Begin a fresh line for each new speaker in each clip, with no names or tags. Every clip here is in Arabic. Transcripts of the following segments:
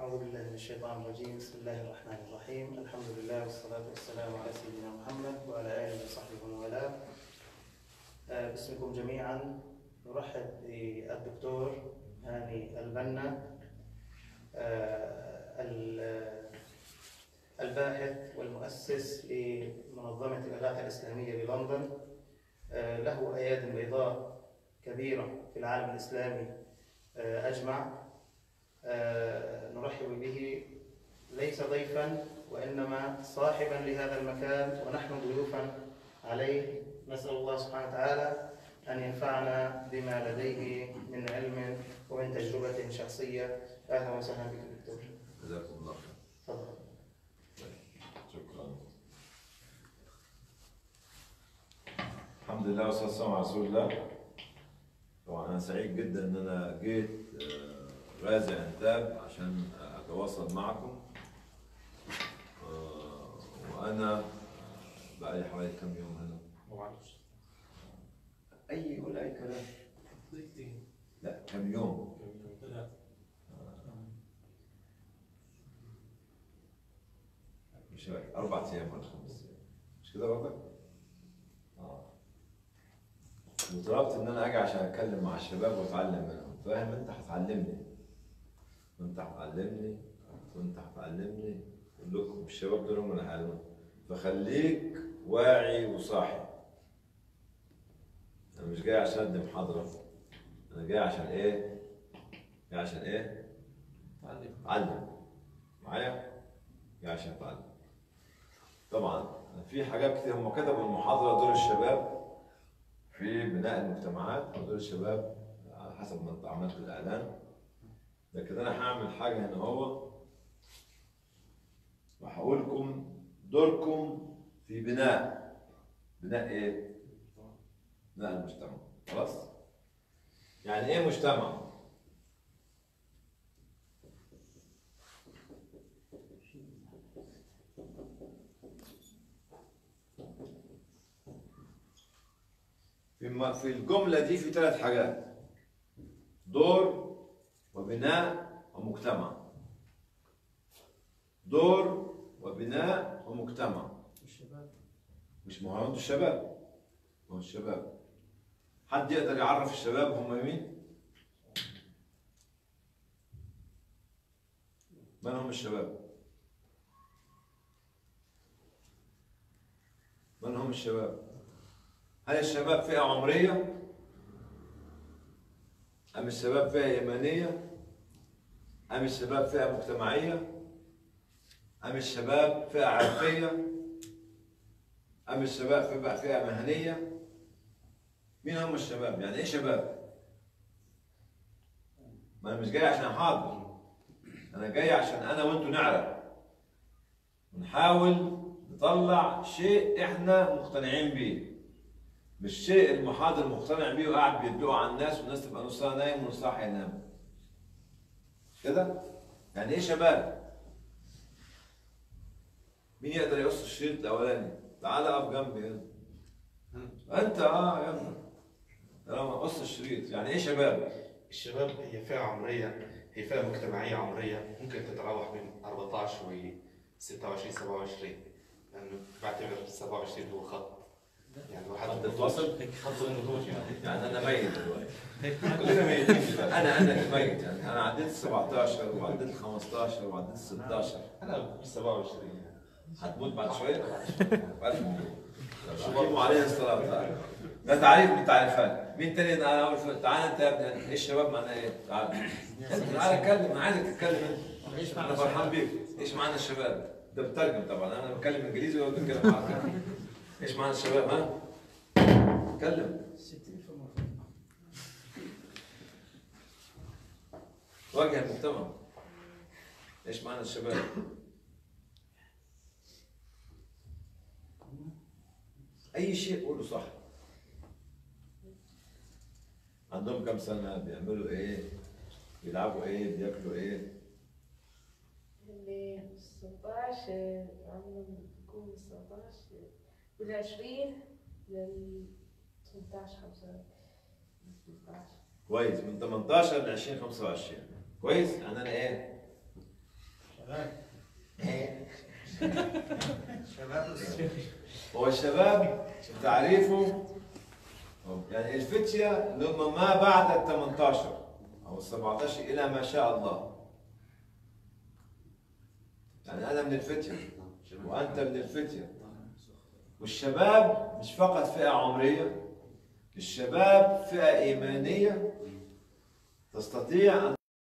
أعوذ بالله من الشيطان الرجيم. بسم الله الرحمن الرحيم. الحمد لله والصلاة والسلام على سيدنا محمد وعلى آله وصحبه ومن والاه. باسمكم جميعا نرحب بالدكتور هاني البنا، الباحث والمؤسس لمنظمة الإغاثة الإسلامية بلندن. له أياد بيضاء كبيرة في العالم الإسلامي أجمع. نرحب به ليس ضيفا وإنما صاحبا لهذا المكان، ونحن ضيوفا عليه. نسأل الله سبحانه وتعالى أن ينفعنا بما لديه من علم ومن تجربة شخصية. أهلا وسهلا بك دكتور.
جزاكم الله خير.
تفضل.
شكرا. الحمد لله والصلاة والسلام على رسول الله. طبعا أنا سعيد جدا إن أنا جيت رازع انتاب عشان أتواصل معكم. وأنا بقالي حوالي كم يوم هنا؟ قول أي كلام. لا، كم يوم؟ مش فاكر 4 أيام ولا 5 أيام، مش كده برضك؟ وطلبت إن أنا أجي عشان أتكلم مع الشباب وأتعلم منهم، فاهم؟ أنت هتعلمني وأنت هتعلمني وأنت هتعلمني، كلكم الشباب دول هم اللي هيعلموني، فخليك واعي وصاحي. أنا مش جاي عشان أدي محاضرة، أنا جاي عشان إيه؟ جاي عشان إيه؟ أتعلم. معايا؟ جاي عشان أتعلم. طبعا في حاجات كتير هم كتبوا المحاضرة دور الشباب في بناء المجتمعات، او دور الشباب على حسب ما انت عملت الاعلان. لكن انا هعمل حاجه هنا هو، وهقول لكم دوركم في بناء ايه؟ بناء المجتمع. خلاص؟ يعني ايه مجتمع؟ في الجملة دي في 3 حاجات: دور وبناء ومجتمع. دور وبناء ومجتمع. مش ما هو انتوا الشباب، ما هو الشباب. حد يقدر يعرف الشباب هم مين؟ من هم الشباب؟ من هم الشباب؟ هل الشباب فئة عمرية؟ أم الشباب فئة إيمانية؟ أم الشباب فئة مجتمعية؟ أم الشباب فئة عرقية؟ أم الشباب فئة مهنية؟ مين هم الشباب؟ يعني إيه شباب؟ ما أنا مش جاي عشان أحاضر، أنا جاي عشان أنا وأنتوا نعرف ونحاول نطلع شيء إحنا مقتنعين بيه، مش شيء المحاضر مقتنع بيه وقاعد بيدلقه على الناس والناس تبقى نصها نايم ونصها هينام. كده؟ يعني ايه شباب؟ مين يقدر يقص الشريط الاولاني؟ تعال اقف جنبي هنا. انت يلا. طالما قص الشريط، يعني ايه شباب؟
الشباب هي فئة عمرية، هي فئة مجتمعية عمرية ممكن تتراوح بين 14 و 26 27، لأنه بعتبر 27 هو خط، يعني واحد
تتواصل؟
خط النضوج
يعني انا ميت دلوقتي.
كلنا ميتين.
انا ميت، يعني انا عديت 17 وعديت 15 وعديت 16.
أنا 27.
هتموت بعد شوية؟ ألف مبروك. شو عليه الصلاة والسلام. ده تعريف من التعريفات. مين تاني؟ أنا أول تعال أنت يا ابني، إيه الشباب معناه إيه؟ تعال. تعال اتكلم، أنا عايزك تتكلم أنت. أنا فرحان بيك. إيش معنى الشباب؟ ده بترجم طبعا، أنا بتكلم إنجليزي وهو بيتكلم عربي. إيش معنى الشباب ها؟ اتكلم. واجه المجتمع. إيش معنى الشباب؟ أي شيء قوله صح. عندهم كم سنة؟ بيعملوا إيه؟ بيلعبوا إيه؟ بياكلوا إيه؟
اللي 16 عمرهم بيكون 19 من 20 لل 18 15.
كويس، من 18 ل 20 25. كويس؟ يعني أنا إيه؟ هو الشباب تعريفه يعني الفتية اللي هم ما بعد ال 18 أو ال 17 إلى ما شاء الله. يعني أنا من الفتية وأنت من الفتية. والشباب مش فقط فئة عمرية، الشباب فئة إيمانية تستطيع أن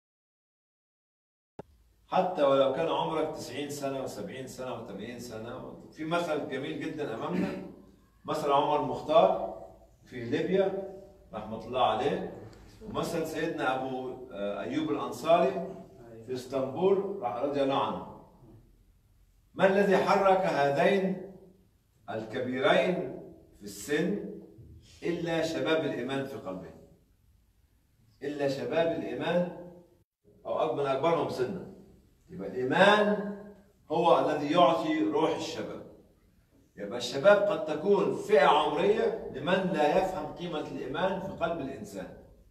حتى ولو كان عمرك 90 سنة و70 سنة و80 سنة. في مثل جميل جدا أمامنا، مثل عمر المختار في ليبيا رحمة الله عليه، ومثل سيدنا أبو أيوب الأنصاري في اسطنبول رضي الله عنه. ما الذي حرك هذين الكبيرين في السن إلا شباب الإيمان في قلبهم، إلا شباب الإيمان أو من أكبرهم سنا. يبقى الإيمان هو الذي يعطي روح الشباب. يبقى الشباب قد تكون فئة عمرية لمن لا يفهم قيمة الإيمان في قلب الإنسان.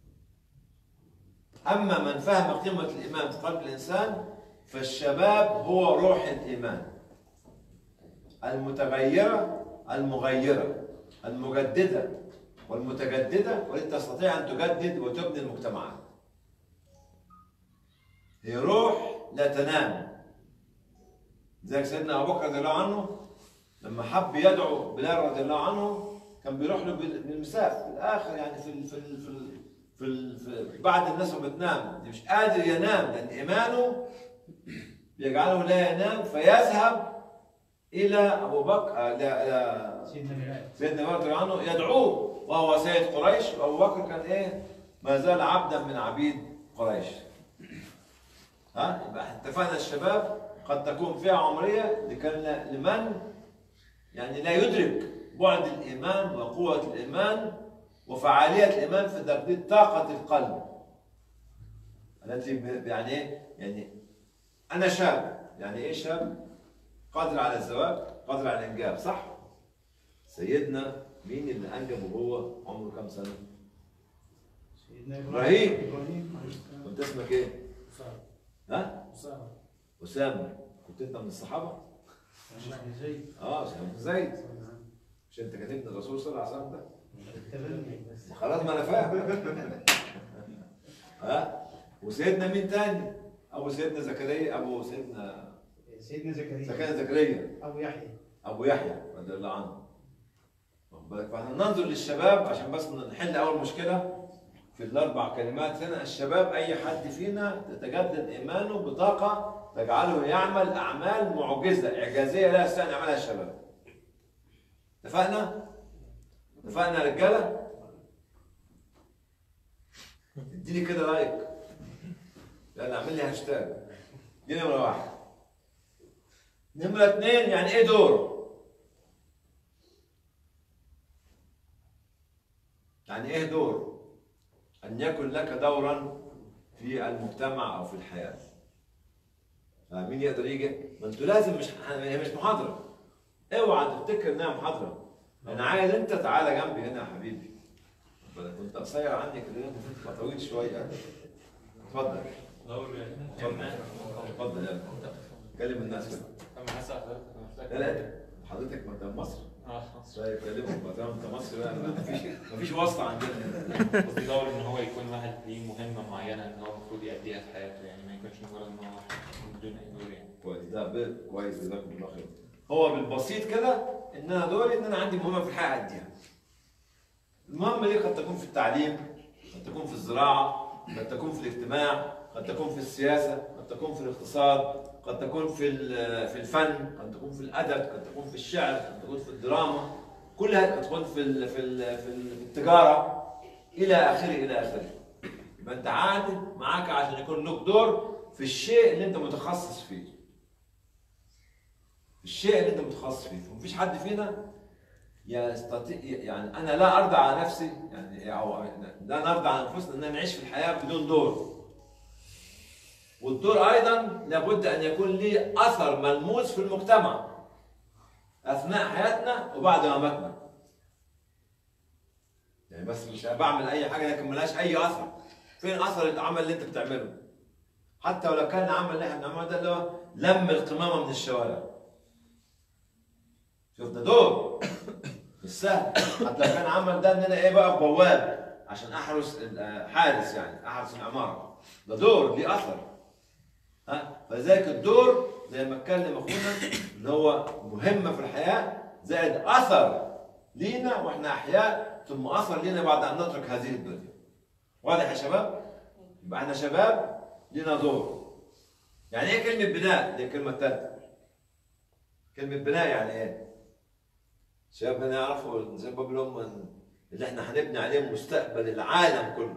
أما من فهم قيمة الإيمان في قلب الإنسان فالشباب هو روح الإيمان المتغيرة المغيرة المجددة والمتجددة، والتي تستطيع أن تجدد وتبني المجتمعات. هي روح لا تنام. زي سيدنا أبو بكر رضي الله عنه لما حب يدعو بلال رضي الله عنه كان بيروح له بالمساء في الآخر، يعني في بعد الناس ما بتنام مش قادر ينام لأن إيمانه يجعله لا ينام، فيذهب إلى أبو بكر سيدنا بلال رضي الله عنه يدعوه وهو سيد قريش، وأبو بكر كان إيه؟ ما زال عبدا من عبيد قريش. يبقى اتفقنا الشباب قد تكون فئة عمرية لمن يعني لا يدرك بعد الإيمان وقوة الإيمان وفعالية الإيمان في تجديد طاقة القلب التي يعني إيه؟ يعني أنا شاب، يعني إيه شاب؟ قادر على الزواج، قادر على الإنجاب، صح؟ سيدنا مين اللي أنجب وهو عمره كم سنة؟
سيدنا
إبراهيم. كنت اسمك إيه؟ ها؟ أسامة. كنت أنت من الصحابة؟
زيد.
أسامة بن زيد. مش أنت كاتبني الرسول صلى الله عليه وسلم ده؟ خلاص ما أنا فاهم. وسيدنا مين تاني؟ أبو سيدنا زكريا، أبو سيدنا زكريا. أبو يحيى رضي الله عنه. واخد بالك؟ فاحنا ننظر للشباب عشان بس نحل أول مشكلة في الأربع كلمات هنا. الشباب أي حد فينا تتجدد إيمانه بطاقة تجعله يعمل أعمال معجزة إعجازية لا يستطيع أن يعملها الشباب. اتفقنا؟ اتفقنا يا رجالة؟ اديني كده لايك. يلا اعمل لي هاشتاج. دي نمرة واحد. نمرة اتنين، يعني إيه دور؟ يعني إيه دور؟ أن يكن لك دورا في المجتمع أو في الحياة. مين يقدر يجي؟ ما أنتوا لازم، هي مش محاضرة. اوعى تفتكر إنها محاضرة. أنا عايز أنت تعالى جنبي هنا يا حبيبي. كنت قصير عني كده، المفروض تبقى طويل شوية. اتفضل. اتفضل يلا. كلم الناس كده. لا حضرتك مدام مصر؟ طيب كلمهم مدام انت مصر بقى، مفيش واسطة عندنا.
قصدي دور ان هو يكون واحد ليه مهمة معينة ان هو المفروض يأديها في حياته، يعني ما يكونش مجرد ان هو بدون اي دور يعني.
كويس، ده كويس، جزاكم الله خير. هو بالبسيط كده ان انا دوري ان انا عندي مهمة في الحياة اديها. المهمة دي قد تكون في التعليم، قد تكون في الزراعة، قد تكون في الاجتماع، قد تكون في السياسة، قد تكون في الاقتصاد، قد تكون في الفن، قد تكون في الأدب، قد تكون في الشعر، قد تكون في الدراما، كلها قد تكون في التجارة إلى آخره إلى آخره. يبقى أنت عادل معاك عشان يكون لك دور في الشيء اللي أنت متخصص فيه. الشيء اللي أنت متخصص فيه، ومفيش حد فينا يستطيع، يعني أنا لا أرضى على نفسي، يعني أو لا نرضى على أنفسنا أننا نعيش في الحياة بدون دور. والدور أيضا لابد أن يكون لي أثر ملموس في المجتمع أثناء حياتنا وبعد مماتنا. يعني بس مش بعمل أي حاجة لكن ملهاش أي أثر. فين أثر العمل اللي أنت بتعمله؟ حتى ولو كان العمل اللي احنا بنعمله ده اللي هو لم القمامه من الشوارع. شوف ده دور مش سهل. حتى لو كان عمل ده ان انا ايه بقى بواب عشان احرس حارس، يعني احرس العماره، ده دور ليه اثر. فذلك الدور زي ما اتكلم اخونا اللي هو مهمه في الحياه زائد اثر لينا واحنا احياء، ثم اثر لينا بعد ان نترك هذه الدنيا. واضح يا شباب؟ يبقى احنا شباب لينا دور. يعني ايه كلمه بناء؟ دي الكلمه الثالثه. كلمه بناء يعني ايه؟ شباب نعرفوا زي ما بيقولوا اللي احنا هنبني عليه مستقبل العالم كله.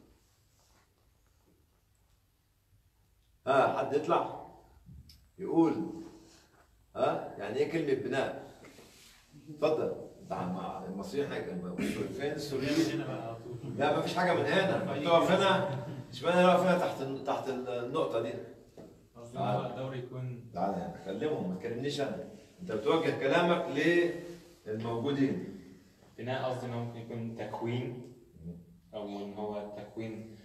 حد يطلع يقول يعني ايه كلمه بناء؟ اتفضل. مع المصريين حاجه فين السوريين؟ لا ما فيش حاجه من هنا، تقف هنا. اشمعنى نقف هنا تحت النقطه دي؟
الدوري يكون
تعالى كلمهم، ما تكلمنيش انا. انت بتوجه كلامك للموجودين.
بناء قصدي انه ممكن يكون تكوين، او ان هو تكوين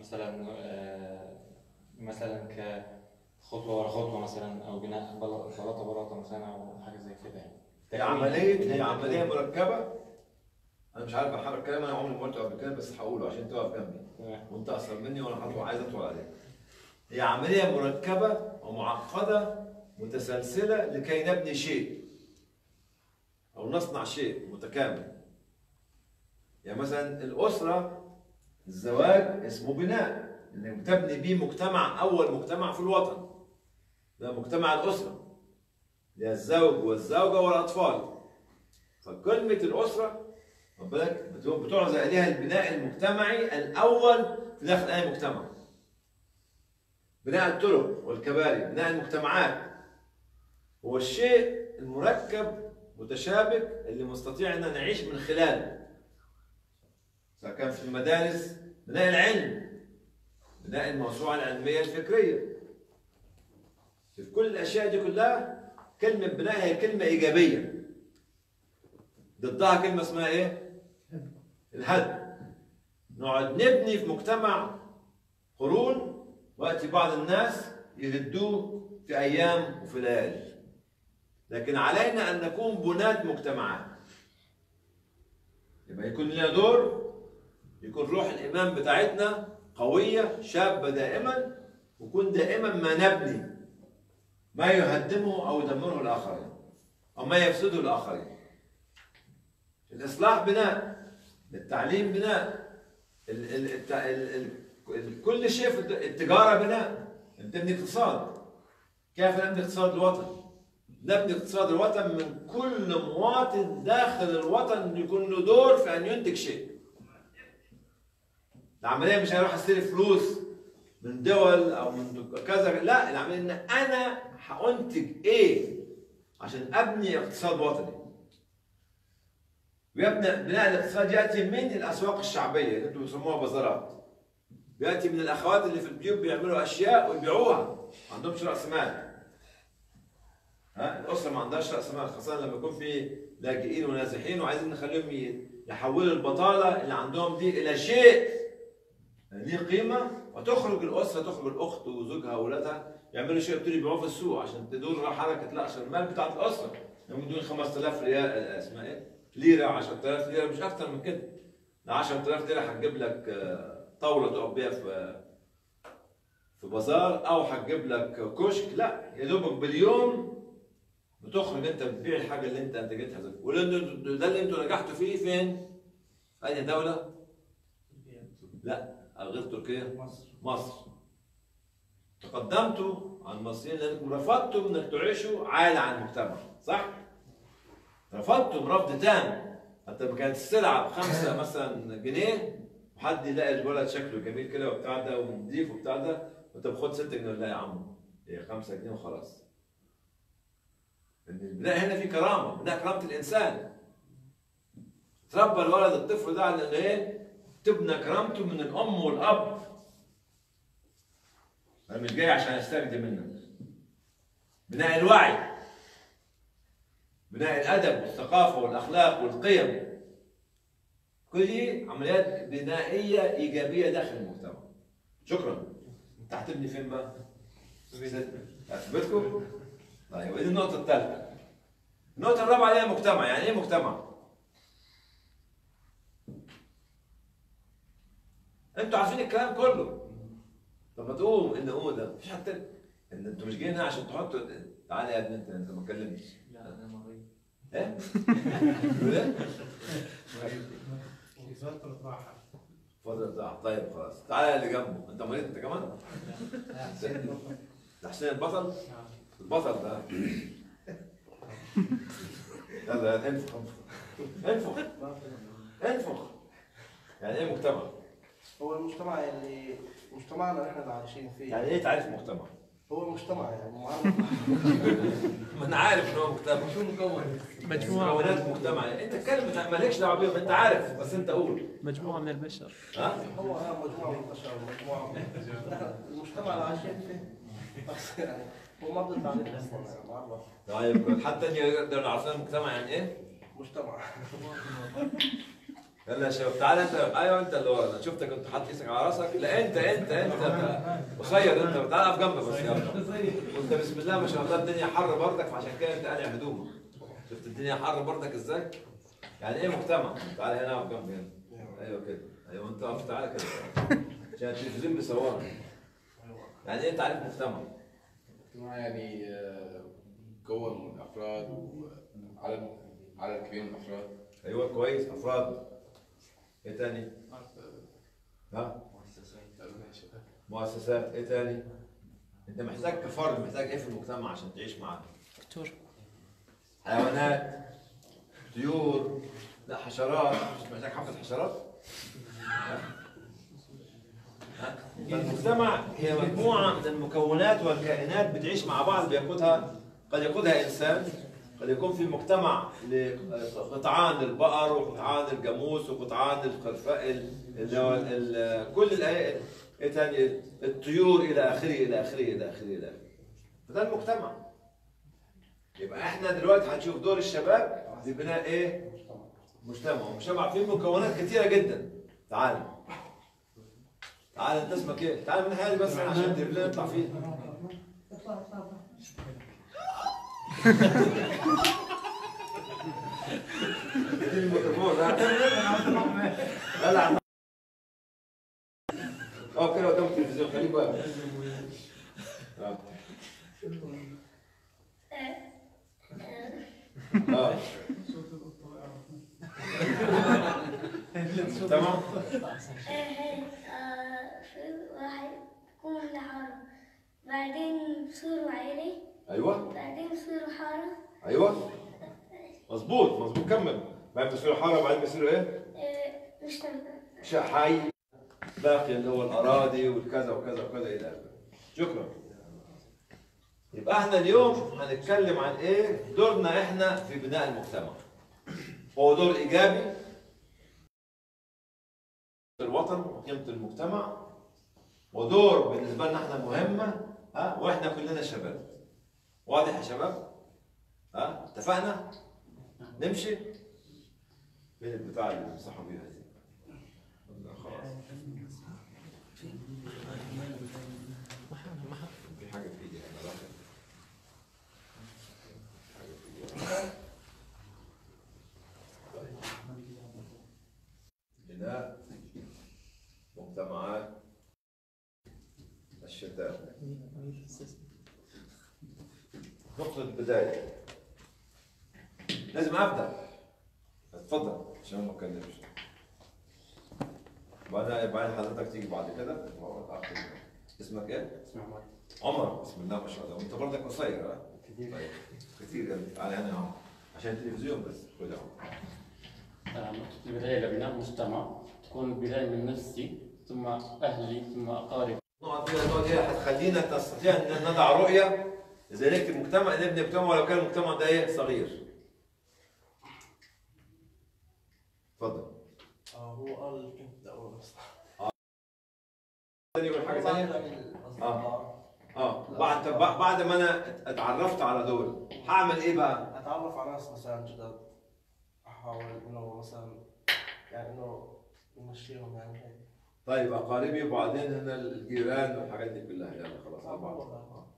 مثلا كخطوه ورا خطوه مثلا، او بناء بلاطه بلاطه مثلا، او حاجه زي كده يعني.
هي عمليه مركبه. انا مش عارف احرك الكلام، انا عمري ما قلته قبل كده بس هقوله عشان تقف جنبي وانت اصغر مني وانا عايز اطول عليك. هي عمليه مركبه ومعقده متسلسله لكي نبني شيء او نصنع شيء متكامل. يعني مثلا الاسره، الزواج اسمه بناء، انك بتبني بيه مجتمع، اول مجتمع في الوطن ده مجتمع الاسره، اللي هي الزوج والزوجه والاطفال. فكلمه الاسره خد بالك بتعرض عليها البناء المجتمعي الاول في داخل اي مجتمع. بناء الطرق والكباري، بناء المجتمعات، هو الشيء المركب متشابك اللي مستطيع ان نعيش من خلاله. سواء كان في المدارس بناء العلم، بناء الموسوعه العلميه الفكريه. في كل الاشياء دي كلها كلمه بناء هي كلمه ايجابيه. ضدها كلمه اسمها ايه؟ الهدم. نقعد نبني في مجتمع قرون وياتي بعض الناس يهدوه في ايام وفي ليالي. لكن علينا ان نكون بناة مجتمعات. يبقى يكون لنا دور، يكون روح الايمان بتاعتنا قويه شابه دائما، ويكون دائما ما نبني ما يهدمه او يدمره الاخرين او ما يفسده الاخرين. الاصلاح بناء، التعليم بناء، كل شيء في التجاره بناء. نبني اقتصاد. كيف نبني اقتصاد الوطن؟ نبني اقتصاد الوطن من كل مواطن داخل الوطن يكون له دور في ان ينتج شيء. العمليه مش هيروح استلف فلوس من دول او من كذا، لا، العمليه ان انا هانتج ايه عشان ابني اقتصاد وطني. بناء الاقتصاد ياتي من الاسواق الشعبيه اللي انتم بتسموها بازارات. بياتي من الاخوات اللي في البيوت بيعملوا اشياء ويبيعوها، ما عندهمش راس مال. الاسره ما عندهاش راس مال، خاصه لما يكون في لاجئين ونازحين وعايزين نخليهم يحولوا البطاله اللي عندهم دي الى شيء ليه قيمه، وتخرج الاسره، تخرج الاخت وزوجها واولادها يعملوا شيء يبتدوا يبيعوه في السوق عشان تدور حركه راس المال بتاعت الاسره. يوم دون 5000 ريال اسمها ايه؟ ليره، 10000 ليره، مش اكثر من كده. ال 10000 ليره هتجيب لك طاوله تقف بيها في بازار، او هتجيب لك كشك. لا، يا دوبك باليوم بتخرج انت بتبيع الحاجه اللي انت انتجتها. وده اللي انتوا نجحتوا فيه فين؟ اي دوله؟ لا غير تركيا، مصر. تقدمتوا عن المصريين لانكم رفضتوا انك تعيشوا عالة عن المجتمع، صح؟ رفضتم رفض تام. حتى لما كانت السلعه ب5 مثلا جنيه وحد يلاقي الولد شكله جميل كده وبتاع ده ونضيف وبتاع ده، وانت بخد 6 جنيه. لا يا عم، هي 5 جنيه وخلاص. البناء هنا في كرامه، بناء كرامه الانسان. تربى الولد الطفل ده على ايه؟ تبنى كرامته من الام والاب. انا مش جاي عشان استخدم منك. بناء الوعي، بناء الادب والثقافه والاخلاق والقيم، كل دي عمليات بنائيه ايجابيه داخل المجتمع. شكرا. انت هتبني فين بقى؟ في بيتكم؟ طيب ودي النقطة الثالثة. النقطة الرابعة هي مجتمع، يعني ايه مجتمع؟ انتوا عارفين الكلام كله. طب ما تقوم ان هو ده مفيش حد تاني. ان انتوا مش جايين هنا عشان تحطوا. تعالى يا ابني انت ما اتكلمتش.
لا انا مريض.
ايه؟ تقول ايه؟
فترة راحة.
فترة راحة. طيب خلاص تعالى اللي جنبه. انت مريض انت كمان؟ ده حسين البطل؟ البطل ده. يلا انفخ انفخ انفخ. يعني ايه مجتمع؟
هو المجتمع اللي مجتمعنا احنا اللي عايشين فيه.
يعني ايه تعريف مجتمع؟
هو المجتمع يعني
ما انا عارف ان هو مجتمع. شو مكون؟ مكونات مجتمع. انت اتكلم مالكش دعوه بيهم، انت عارف بس انت قول.
مجموعة من البشر.
ها؟
هو مجموعة من البشر، مجموعة المجتمع اللي عايشين فيه. بس يعني هو ما بده تعريف اصلا يعني معرف.
طيب حتى نقدر نعرف المجتمع يعني ايه؟
مجتمع.
يلا يا شباب تعالى انت. ايوه انت اللي ورا. انا شفتك كنت حاطط ايدك على راسك. لا انت قصير انت. تعالى اقف جنبك بس يلا. وانت بسم الله ما شاء الله الدنيا حر بردك فعشان كده انت قالع هدومك. شفت الدنيا حر بردك ازاي؟ يعني ايه مجتمع؟ تعالى هنا اقف جنبي هنا. ايوه كده. ايوه انت اقف تعالى كده. عشان التلفزيون بيصورك. يعني ايه تعريف مجتمع؟
مجتمع يعني مكون من افراد وعدد كبير من الافراد.
ايوه كويس افراد. ايه تاني؟ ها؟ مؤسسات. ايه تاني؟ انت محتاج كفرد محتاج ايه في المجتمع عشان تعيش معاه؟
دكتور.
حيوانات، طيور، لا حشرات. مش محتاج حفظ حشرات؟ المجتمع هي مجموعة من المكونات والكائنات بتعيش مع بعض بيقودها. قد يقودها إنسان، قد يكون في مجتمع لقطعان البقر وقطعان الجاموس وقطعان الخرفاء كل ايه ثاني الطيور الى اخره الى اخره الى اخره الى اخره. فده المجتمع. يبقى احنا دلوقتي هنشوف دور الشباب في بناء ايه؟ مجتمع. مجتمع فيه مكونات كثيره جدا. تعال انت اسمك ايه؟ تعال من حالي بس عشان التلفزيون يطلع فيه. اديني الميكروفون. لا كده قدام التلفزيون خليك واقف. تمام.
واحد يكون لحاله بعدين بصيروا عيلة.
ايوه.
بعدين بصيروا حارة.
ايوه مظبوط كمل. بعدين بيصيروا حاره وبعدين بيصيروا ايه؟ مجتمع. حي باقي اللي هو الاراضي والكذا وكذا وكذا الى اخره. شكرا. يبقى احنا اليوم هنتكلم عن ايه؟ دورنا احنا في بناء المجتمع. هو دور ايجابي الوطن وقيمه المجتمع، ودور بالنسبه لنا احنا مهمه. واحنا كلنا شباب. واضح يا شباب؟ اتفقنا؟ نمشي؟ فين البتاع اللي بنمسحوا بيها دي؟ خلاص. في حاجة في ايدي انا راحت. حاجة في ايدي. طيب. بناء مجتمعات الشتاء. نقطة البداية. لازم أبدأ. اتفضل عشان ما أتكلمش. بعدين حضرتك تيجي بعد كده. اسمك إيه؟
اسمي عمر.
عمر. بسم الله ما شاء الله. وأنت برضك قصير ها؟ طيب. كثير يعني. تعالى هنا عمر. عشان التلفزيون بس. خذ يا عمر.
نقطة البداية لبناء مجتمع تكون البداية من نفسي ثم أهلي ثم أقاربي.
النقط دي هتخلينا نستطيع أن نضع رؤية إذا نكتب مجتمع نبني مجتمع ولو كان المجتمع ده إيه؟ صغير. اتفضل.
هو قال كنت أقول بس.
يقول حاجة ثانية؟ بعد ما أنا اتعرفت على دول هعمل إيه بقى؟
أتعرف على ناس مثلا جدد. أحاول إنه مثلا يعني إنه نمشيهم يعني هيك.
طيب اقاربي وبعدين هنا الجيران والحاجات دي كلها. يلا خلاص 4.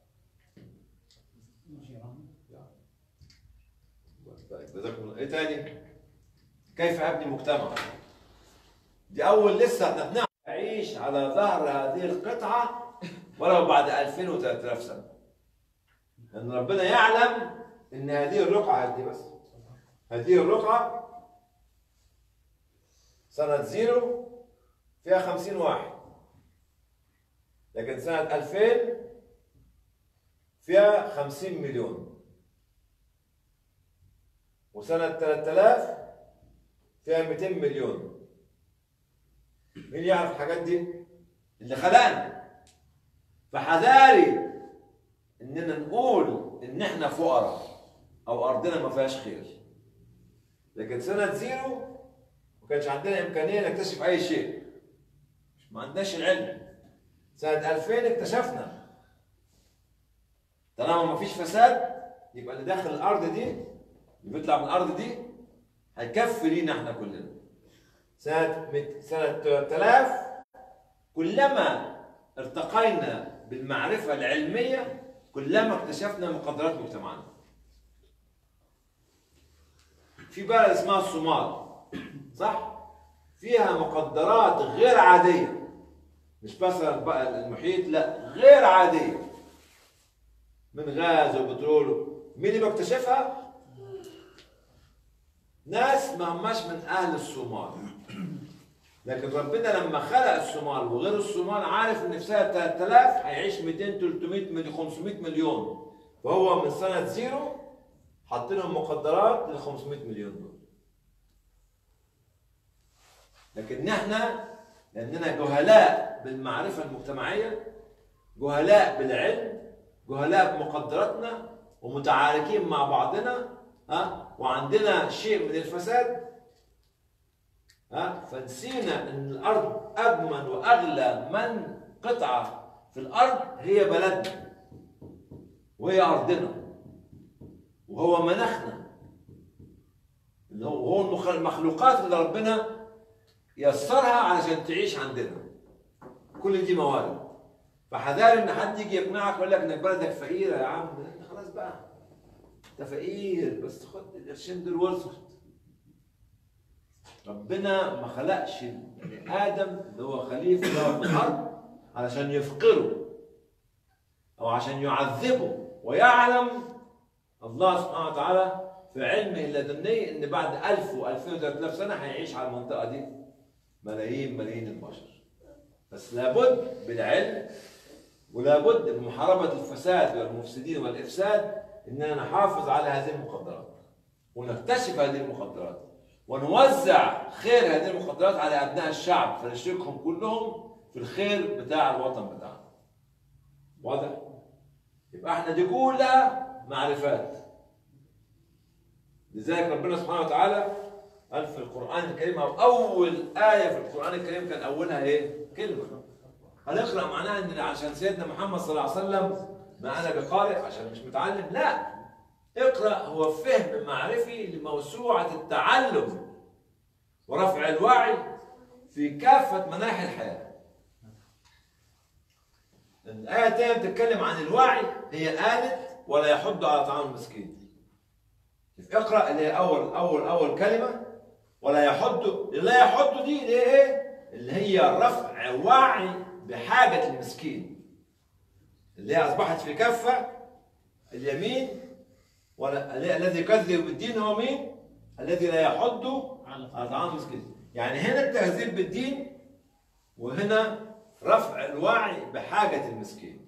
طيب جزاكم الله. ايه تاني؟ كيف ابني مجتمع؟ دي اول لسه احنا بنعرف نعيش على ظهر هذه القطعه ولو بعد 2000 و 3000 سنه. لان ربنا يعلم ان هذه الرقعه بس هذه الرقعه سنه 0 فيها 50 واحد، لكن سنه 2000 فيها 50 مليون، وسنه 3000 فيها 200 مليون. مين يعرف الحاجات دي؟ اللي خلقنا. فحذاري اننا نقول ان احنا فقراء او ارضنا ما فيهاش خير. لكن سنه 0 ما كانش عندنا امكانيه نكتشف اي شيء، ما عندناش العلم. سنه 2000 اكتشفنا. طالما ما فيش فساد يبقى اللي داخل الارض دي اللي بيطلع من الارض دي هيكفي لينا احنا كلنا. سنه 3000 كلما ارتقينا بالمعرفه العلميه كلما اكتشفنا مقدرات مجتمعنا. في بلد اسمها الصومال، صح؟ فيها مقدرات غير عاديه، مش مثلا بقى المحيط، لا غير عاديه، من غاز وبترول. مين اللي بيكتشفها؟ ناس ما هماش من اهل الصومال. لكن ربنا لما خلق الصومال وغير الصومال عارف ان في سنه 3000 هيعيش 200 300 500 مليون، فهو من سنه 0 حط لهم مقدرات لل 500 مليون دول. لكن احنا لاننا جهلاء بالمعرفه المجتمعيه، جهلاء بالعلم، جهلاء بمقدراتنا، ومتعاركين مع بعضنا، وعندنا شيء من الفساد، فنسينا ان الارض اجمل واغلى من قطعه في الارض هي بلدنا، وهي ارضنا، وهو مناخنا، اللي هو المخلوقات اللي ربنا يسرها علشان تعيش عندنا. كل دي موارد. فحذار ان حد يجي يقنعك ويقول لك انك بلدك فقيره. يا عم انت خلاص بقى انت فقير، بس خد القرشين دول وارزق. ربنا ما خلقش بني ادم اللي هو خليفه في الارض علشان يفقره او عشان يعذبه. ويعلم الله سبحانه وتعالى في علمه اللدني ان بعد 1000 و2000 و3000 سنه هيعيش على المنطقه دي ملايين البشر. بس لابد بالعلم ولابد بمحاربه الفساد والمفسدين والافساد اننا نحافظ على هذه المخدرات ونكتشف هذه المخدرات ونوزع خير هذه المخدرات على ابناء الشعب فنشركهم كلهم في الخير بتاع الوطن بتاعنا. واضح؟ يبقى احنا دي كلها معرفات. لذلك ربنا سبحانه وتعالى قال في القرآن الكريم، أو أول آية في القرآن الكريم كان أولها إيه؟ كلمة. هنقرأ معناها إن عشان سيدنا محمد صلى الله عليه وسلم ما أنا بقارئ عشان مش متعلم، لا. اقرأ هو فهم معرفي لموسوعة التعلم ورفع الوعي في كافة مناحي الحياة. الآية الثانية بتتكلم عن الوعي، هي قالت ولا يحض على طعام المسكين. اقرأ اللي هي أول كلمة ولا يحض. لا يحض دي اللي هي إيه؟ اللي هي رفع وعي بحاجة المسكين، اللي هي أصبحت في كفة اليمين. الذي يكذب بالدين هو مين؟ الذي لا يحض على طعام المسكين. يعني هنا التهذيب بالدين، وهنا رفع الوعي بحاجة المسكين،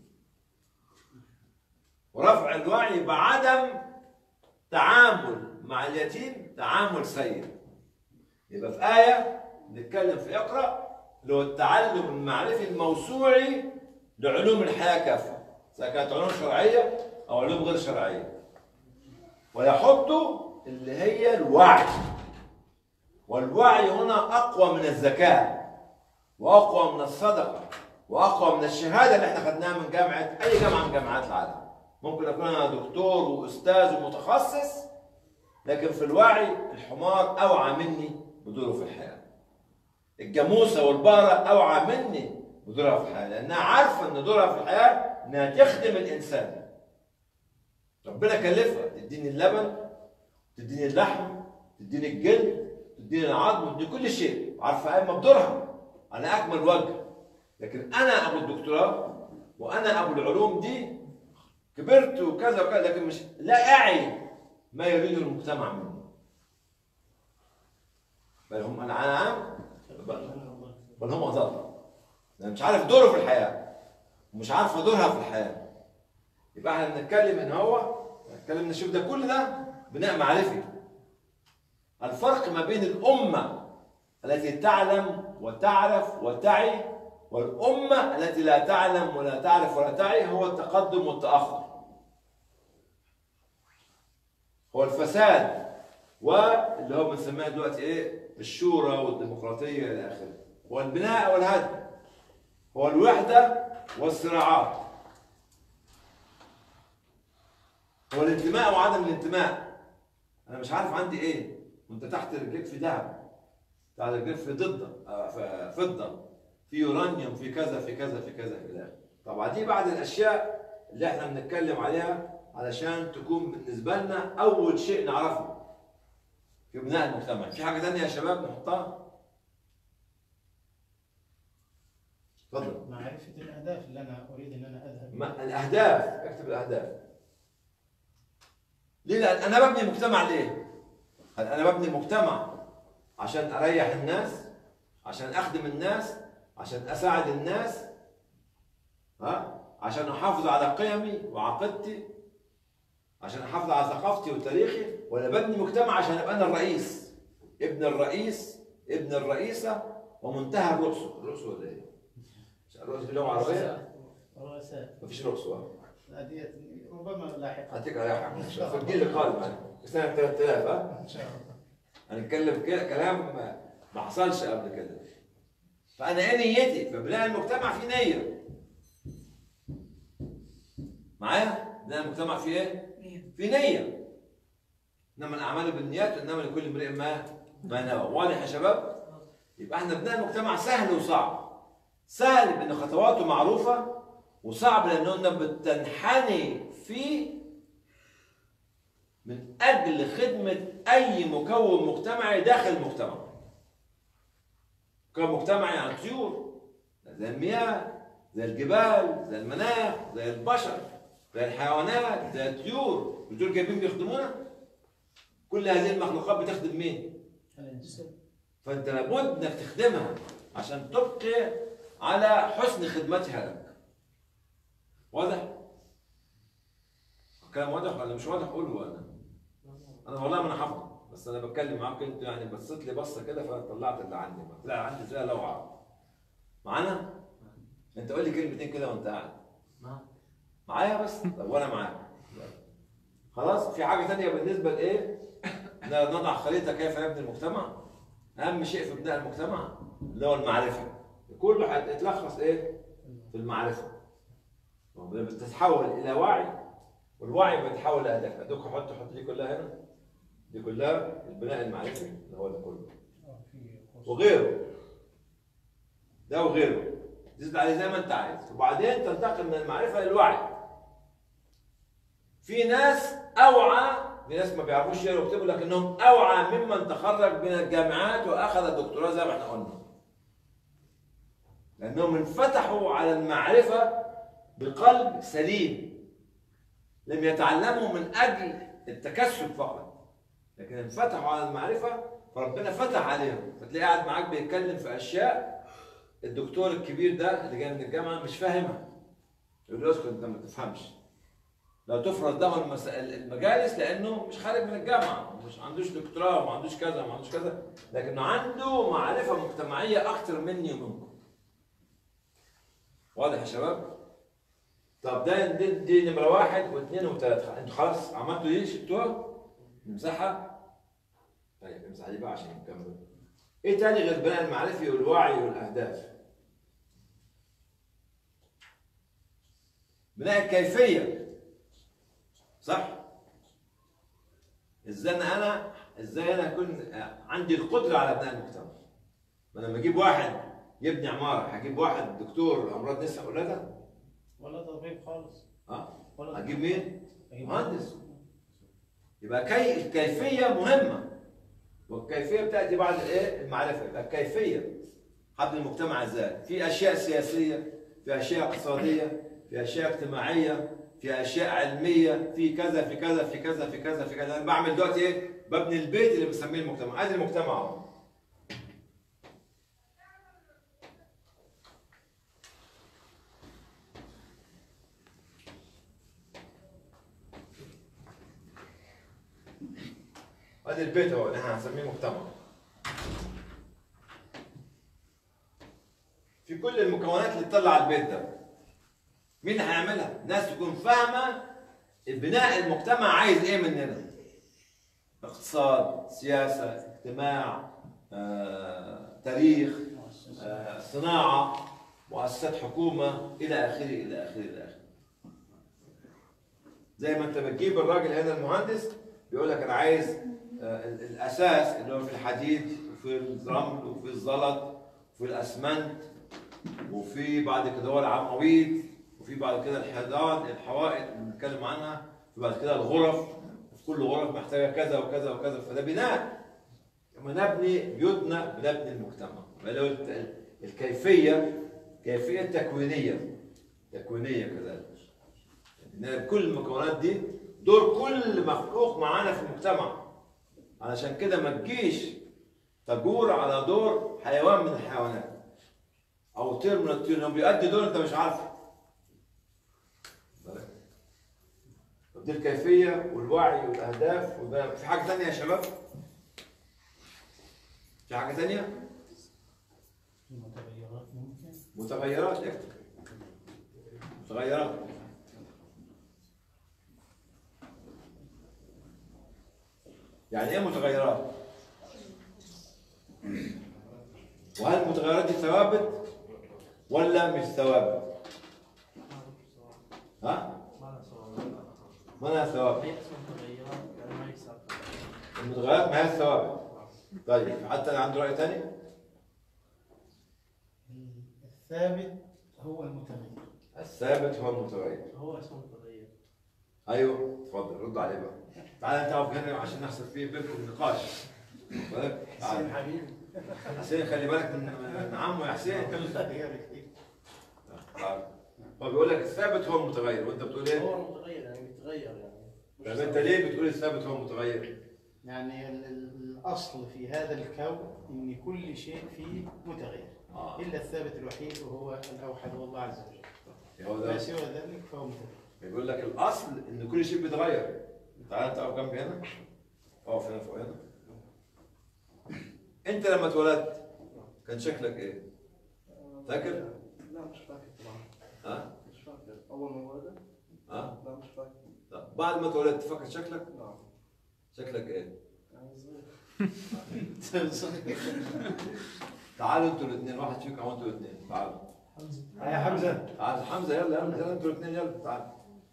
ورفع الوعي بعدم تعامل مع اليتيم تعامل سيء. يبقى في آية نتكلم في اقرأ اللي هو التعلم المعرفي الموسوعي لعلوم الحياة كافة، سواء كانت علوم شرعية أو علوم غير شرعية. ويحط اللي هي الوعي، والوعي هنا أقوى من الزكاة وأقوى من الصدقة وأقوى من الشهادة اللي احنا خدناها من جامعة أي جامعة من جامعات العالم. ممكن أكون أنا دكتور وأستاذ ومتخصص، لكن في الوعي الحمار أوعى مني بدوره في الحياة. الجاموسه والبقره اوعى مني بدورها في الحياه، لانها عارفه ان دورها في الحياه انها تخدم الانسان. ربنا كلفها تديني اللبن، تديني اللحم، تديني الجلد، تديني العظم، تديني كل شيء، عارفه قايمه بدورها على اكمل وجه. لكن انا ابو الدكتوراه وانا ابو العلوم دي كبرت وكذا وكذا، لكن مش لا اعي ما يريده المجتمع مني. بل هم الانعام بل هم اضل، لان مش عارف دوره في الحياه ومش عارفه دورها في الحياه. يبقى احنا بنتكلم ان هو نتكلم نشوف ده كل ده بناء معرفي. الفرق ما بين الامه التي تعلم وتعرف وتعي والامه التي لا تعلم ولا تعرف ولا تعي هو التقدم والتاخر، هو الفساد، واللي هو بنسميها دلوقتي ايه؟ الشورى والديمقراطيه الى اخره، هو البناء والهدم، هو الوحده والصراعات، هو الانتماء وعدم الانتماء. انا مش عارف عندي ايه وانت تحت رجليك في ذهب، تحت رجليك في فضه، في يورانيوم، في كذا في كذا في كذا الى اخره. طبعا دي بعض الاشياء اللي احنا بنتكلم عليها علشان تكون بالنسبه لنا اول شيء نعرفه في بناء المجتمع. في حاجه ثانيه يا شباب نحطها؟ تفضل.
معرفة الأهداف اللي أنا أريد أن أنا أذهب.
الأهداف، اكتب الأهداف. ليه؟ لأن أنا ببني مجتمع ليه؟ أنا ببني مجتمع عشان أريح الناس، عشان أخدم الناس، عشان أساعد الناس، عشان أحافظ على قيمي وعقيدتي، عشان أحافظ على ثقافتي وتاريخي، ولا ببني مجتمع عشان أبقى أنا الرئيس، ابن الرئيس، ابن الرئيسة، ومنتهى الرؤسة. الرؤسة ولا إيه؟ الرؤسة باللغة العربية؟
رؤساء.
مفيش رؤسة.
ربما لاحقا.
هديك لاحقا ان شاء الله في الجيل القادم يعني في سنه 3000
ان شاء الله.
هنتكلم كلام ما حصلش قبل كده. فانا ايه نيتي؟ فبناء المجتمع في نيه. معايا؟ بناء المجتمع في ايه؟ في نيه. انما الاعمال بالنيات وانما لكل امرئ ما نوى. واضح يا شباب؟ يبقى احنا بناء المجتمع سهل وصعب. سهل لان خطواته معروفه، وصعب لانه بتنحني فيه من اجل خدمه اي مكون مجتمعي داخل المجتمع. مكون مجتمعي يعني طيور، زي المياه، زي الجبال، زي المناخ، زي البشر، زي الحيوانات، زي الطيور. دول جايبين بيخدمونا. كل هذه المخلوقات بتخدم مين؟ فانت لابد انك تخدمها عشان تبقي على حسن خدمتها لك. واضح؟ الكلام واضح ولا مش واضح؟ قولوا. انا والله ما انا حافظه، بس انا بتكلم معاك انت يعني بصيت لي بصه كده فطلعت اللي عندي، طلع عندي زي لوعه. معانا؟ انت قول لي كلمتين كده وانت قاعد. معايا بس؟ طب وانا معاك. خلاص؟ في حاجه ثانيه بالنسبه لايه؟ نضع خريطه كيف يبني المجتمع. اهم شيء في بناء المجتمع اللي هو المعرفه. كله هيتلخص ايه؟ في المعرفه. بتتحول الى وعي، والوعي بيتحول لاهداف. ادوك حط دي كلها هنا، دي كلها البناء المعرفي اللي هو ده كله وغيره، ده وغيره تزيد عليه زي ما انت عايز. وبعدين تنتقل من المعرفه للوعي. في ناس اوعى، في ناس ما بيعرفوش يقروا ويكتبوا لكنهم اوعى ممن تخرج من الجامعات واخذ الدكتوراه زي ما احنا قلنا، لانهم انفتحوا على المعرفه بقلب سليم. لم يتعلموا من اجل التكسب فقط، لكن انفتحوا على المعرفه فربنا فتح عليهم. فتلاقيه قاعد معاك بيتكلم في اشياء الدكتور الكبير ده اللي جاي من الجامعه مش فاهمها، يقول له اسكت انت ما تفهمش. لو تفرض له المجالس لانه مش خارج من الجامعه، مش عندوش دكتوراه وما عندوش كذا وما عندوش كذا، لكنه عنده معرفه مجتمعيه اكثر مني ومنكم. واضح يا شباب؟ طب دي نمره 1 و2 و3. انتوا خلاص عملتوا ايه؟ شفتوها؟ نمسحها؟ طيب امسح دي بقى عشان نكمل. ايه تاني غير البناء المعرفي والوعي والاهداف؟ بناء الكيفيه. صح؟ ازاي انا اكون عندي القدره على بناء المجتمع؟ ما لما اجيب واحد يبني عماره هجيب واحد دكتور امراض نساء ولاده؟
ولا تطبيق خالص.
ولا هجيب مين؟ مهندس. يبقى الكيفيه مهمه، والكيفيه بتاتي بعد الايه؟ المعرفه. يبقى الكيفيه حبل المجتمع ازاي؟ في اشياء سياسيه، في اشياء اقتصاديه، في اشياء اجتماعيه، في اشياء علميه، في كذا في كذا في كذا في كذا في كذا. انا بعمل دلوقتي ايه؟ ببني البيت اللي بنسميه المجتمع. ادي المجتمع اهو. ادي البيت اهو اللي احنا هنسميه مجتمع. في كل المكونات اللي تطلع على البيت ده. مين اللي هيعملها؟ ناس تكون فاهمه بناء المجتمع عايز ايه مننا. اقتصاد، سياسه، اجتماع، تاريخ، صناعه، مؤسسات حكومه، الى اخره الى اخره الى اخره. زي ما انت بتجيب الراجل هنا المهندس بيقول لك انا عايز الاساس اللي هو في الحديد وفي الرمل وفي الزلط وفي الاسمنت وفي بعد كده هو العواميد وفي بعد كده الحيطان الحوائط اللي بنتكلم عنها، وفي بعد كده الغرف، وفي كل غرف محتاجه كذا وكذا وكذا. فده بناء. لما نبني بيوتنا بنبني المجتمع. فلو الكيفيه كيفيه تكوينيه كذلك. يعني كل المكونات دي دور كل مخلوق معانا في المجتمع. علشان كده ما تجيش تجور على دور حيوان من الحيوانات او طير من الطيور، لو بيؤدي دور انت مش عارفه. دي الكيفيه والوعي والاهداف. في حاجه ثانيه يا شباب؟ في حاجه ثانيه؟
المتغيرات ممكن.
متغيرات. اكتب متغيرات. يعني ايه متغيرات؟ وهل المتغيرات دي ثوابت ولا مش ثوابت؟ ها؟ ما لها ثوابت. المتغيرات ما هي الثوابت. طيب حتى انا عندي رأي ثاني؟
الثابت هو المتغير.
الثابت هو المتغير.
هو اسمه متغير.
ايوه اتفضل رد عليه بقى. تعال انت اقف هنا عشان نحصل فيه بينكم نقاش.
حسين حبيبي.
حسين خلي بالك من عمه يا حسين. هو بيقول لك الثابت هو المتغير وانت بتقول ايه؟
هو المتغير يعني بيتغير يعني.
طب انت ليه بتقول الثابت هو المتغير؟
يعني الاصل في هذا الكون ان كل شيء فيه متغير. الا الثابت الوحيد وهو الاوحد هو الله عز وجل. ما سوى ذلك فهو متغير.
بيقول لك الاصل ان كل شيء بيتغير. تعال انت اقف جنبي هنا. اقف هنا فوق هنا. انت لما اتولدت كان شكلك ايه؟ فاكر؟
لا مش فاكر طبعا.
ها؟
مش فاكر. أول ما ولدت؟
ها؟
لا مش فاكر.
طب بعد ما اتولدت فاكر شكلك؟
نعم.
شكلك ايه؟
يعني صغير.
تعالوا انتوا الاثنين، واحد فيكم او انتوا الاثنين، تعالوا.
يا حمزة.
تعالوا حمزة يلا يلا يلا انتوا الاثنين يلا تعالوا.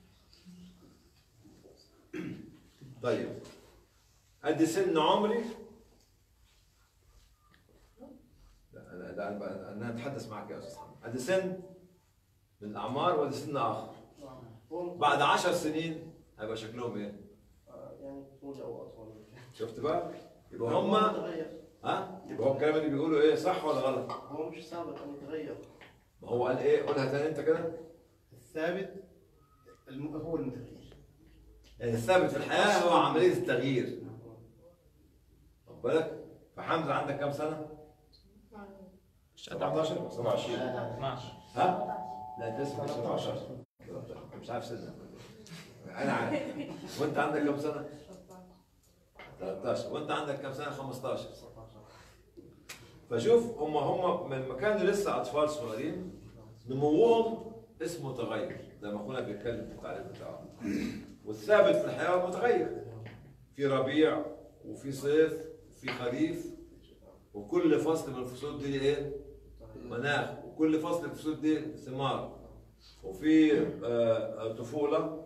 طيب ادي سن عمري. لا انا اتحدث معك يا استاذ حمزة. ادي سن من الاعمار وادي سن اخر. بعد 10 سنين هيبقى شكلهم ايه؟
يعني طول او اطول.
شفت بقى؟ يبقى هم ها؟ يبقى هو الكلام اللي بيقوله ايه صح ولا غلط؟
هو مش ثابت انه يتغير.
ما هو قال ايه؟ قولها ثاني انت كده.
الثابت هو المتغير.
يعني الثابت في الحياه هو عمليه التغيير. خد بالك؟ فحمزه عندك كام سنه؟ 17 27
12.
ها؟ لا انت اسمك 17 مش عارف سنك. انا عارف. وانت عندك كام سنه؟ 13. وانت عندك كام سنه؟ 15. فشوف هم من ما كانوا لسه اطفال صغيرين نموهم اسمه متغير زي ما اخونا بيتكلم في التعريف بتاعه. والثابت في الحياه متغير. في ربيع وفي صيف وفي خريف وكل فصل من الفصول دي ايه؟ مناخ. وكل فصل من الفصول دي ثمار. وفي طفوله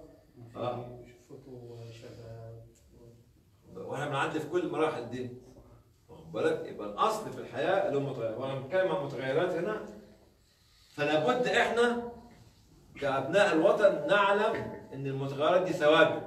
فتو شباب.
واحنا بنعدي في كل المراحل دي. واخد واخد بالك؟ يبقى الاصل في الحياه اللي هو متغير، وانا بتكلم عن متغيرات هنا، فلا بد احنا كابناء الوطن نعلم ان المتغيرات دي ثوابت،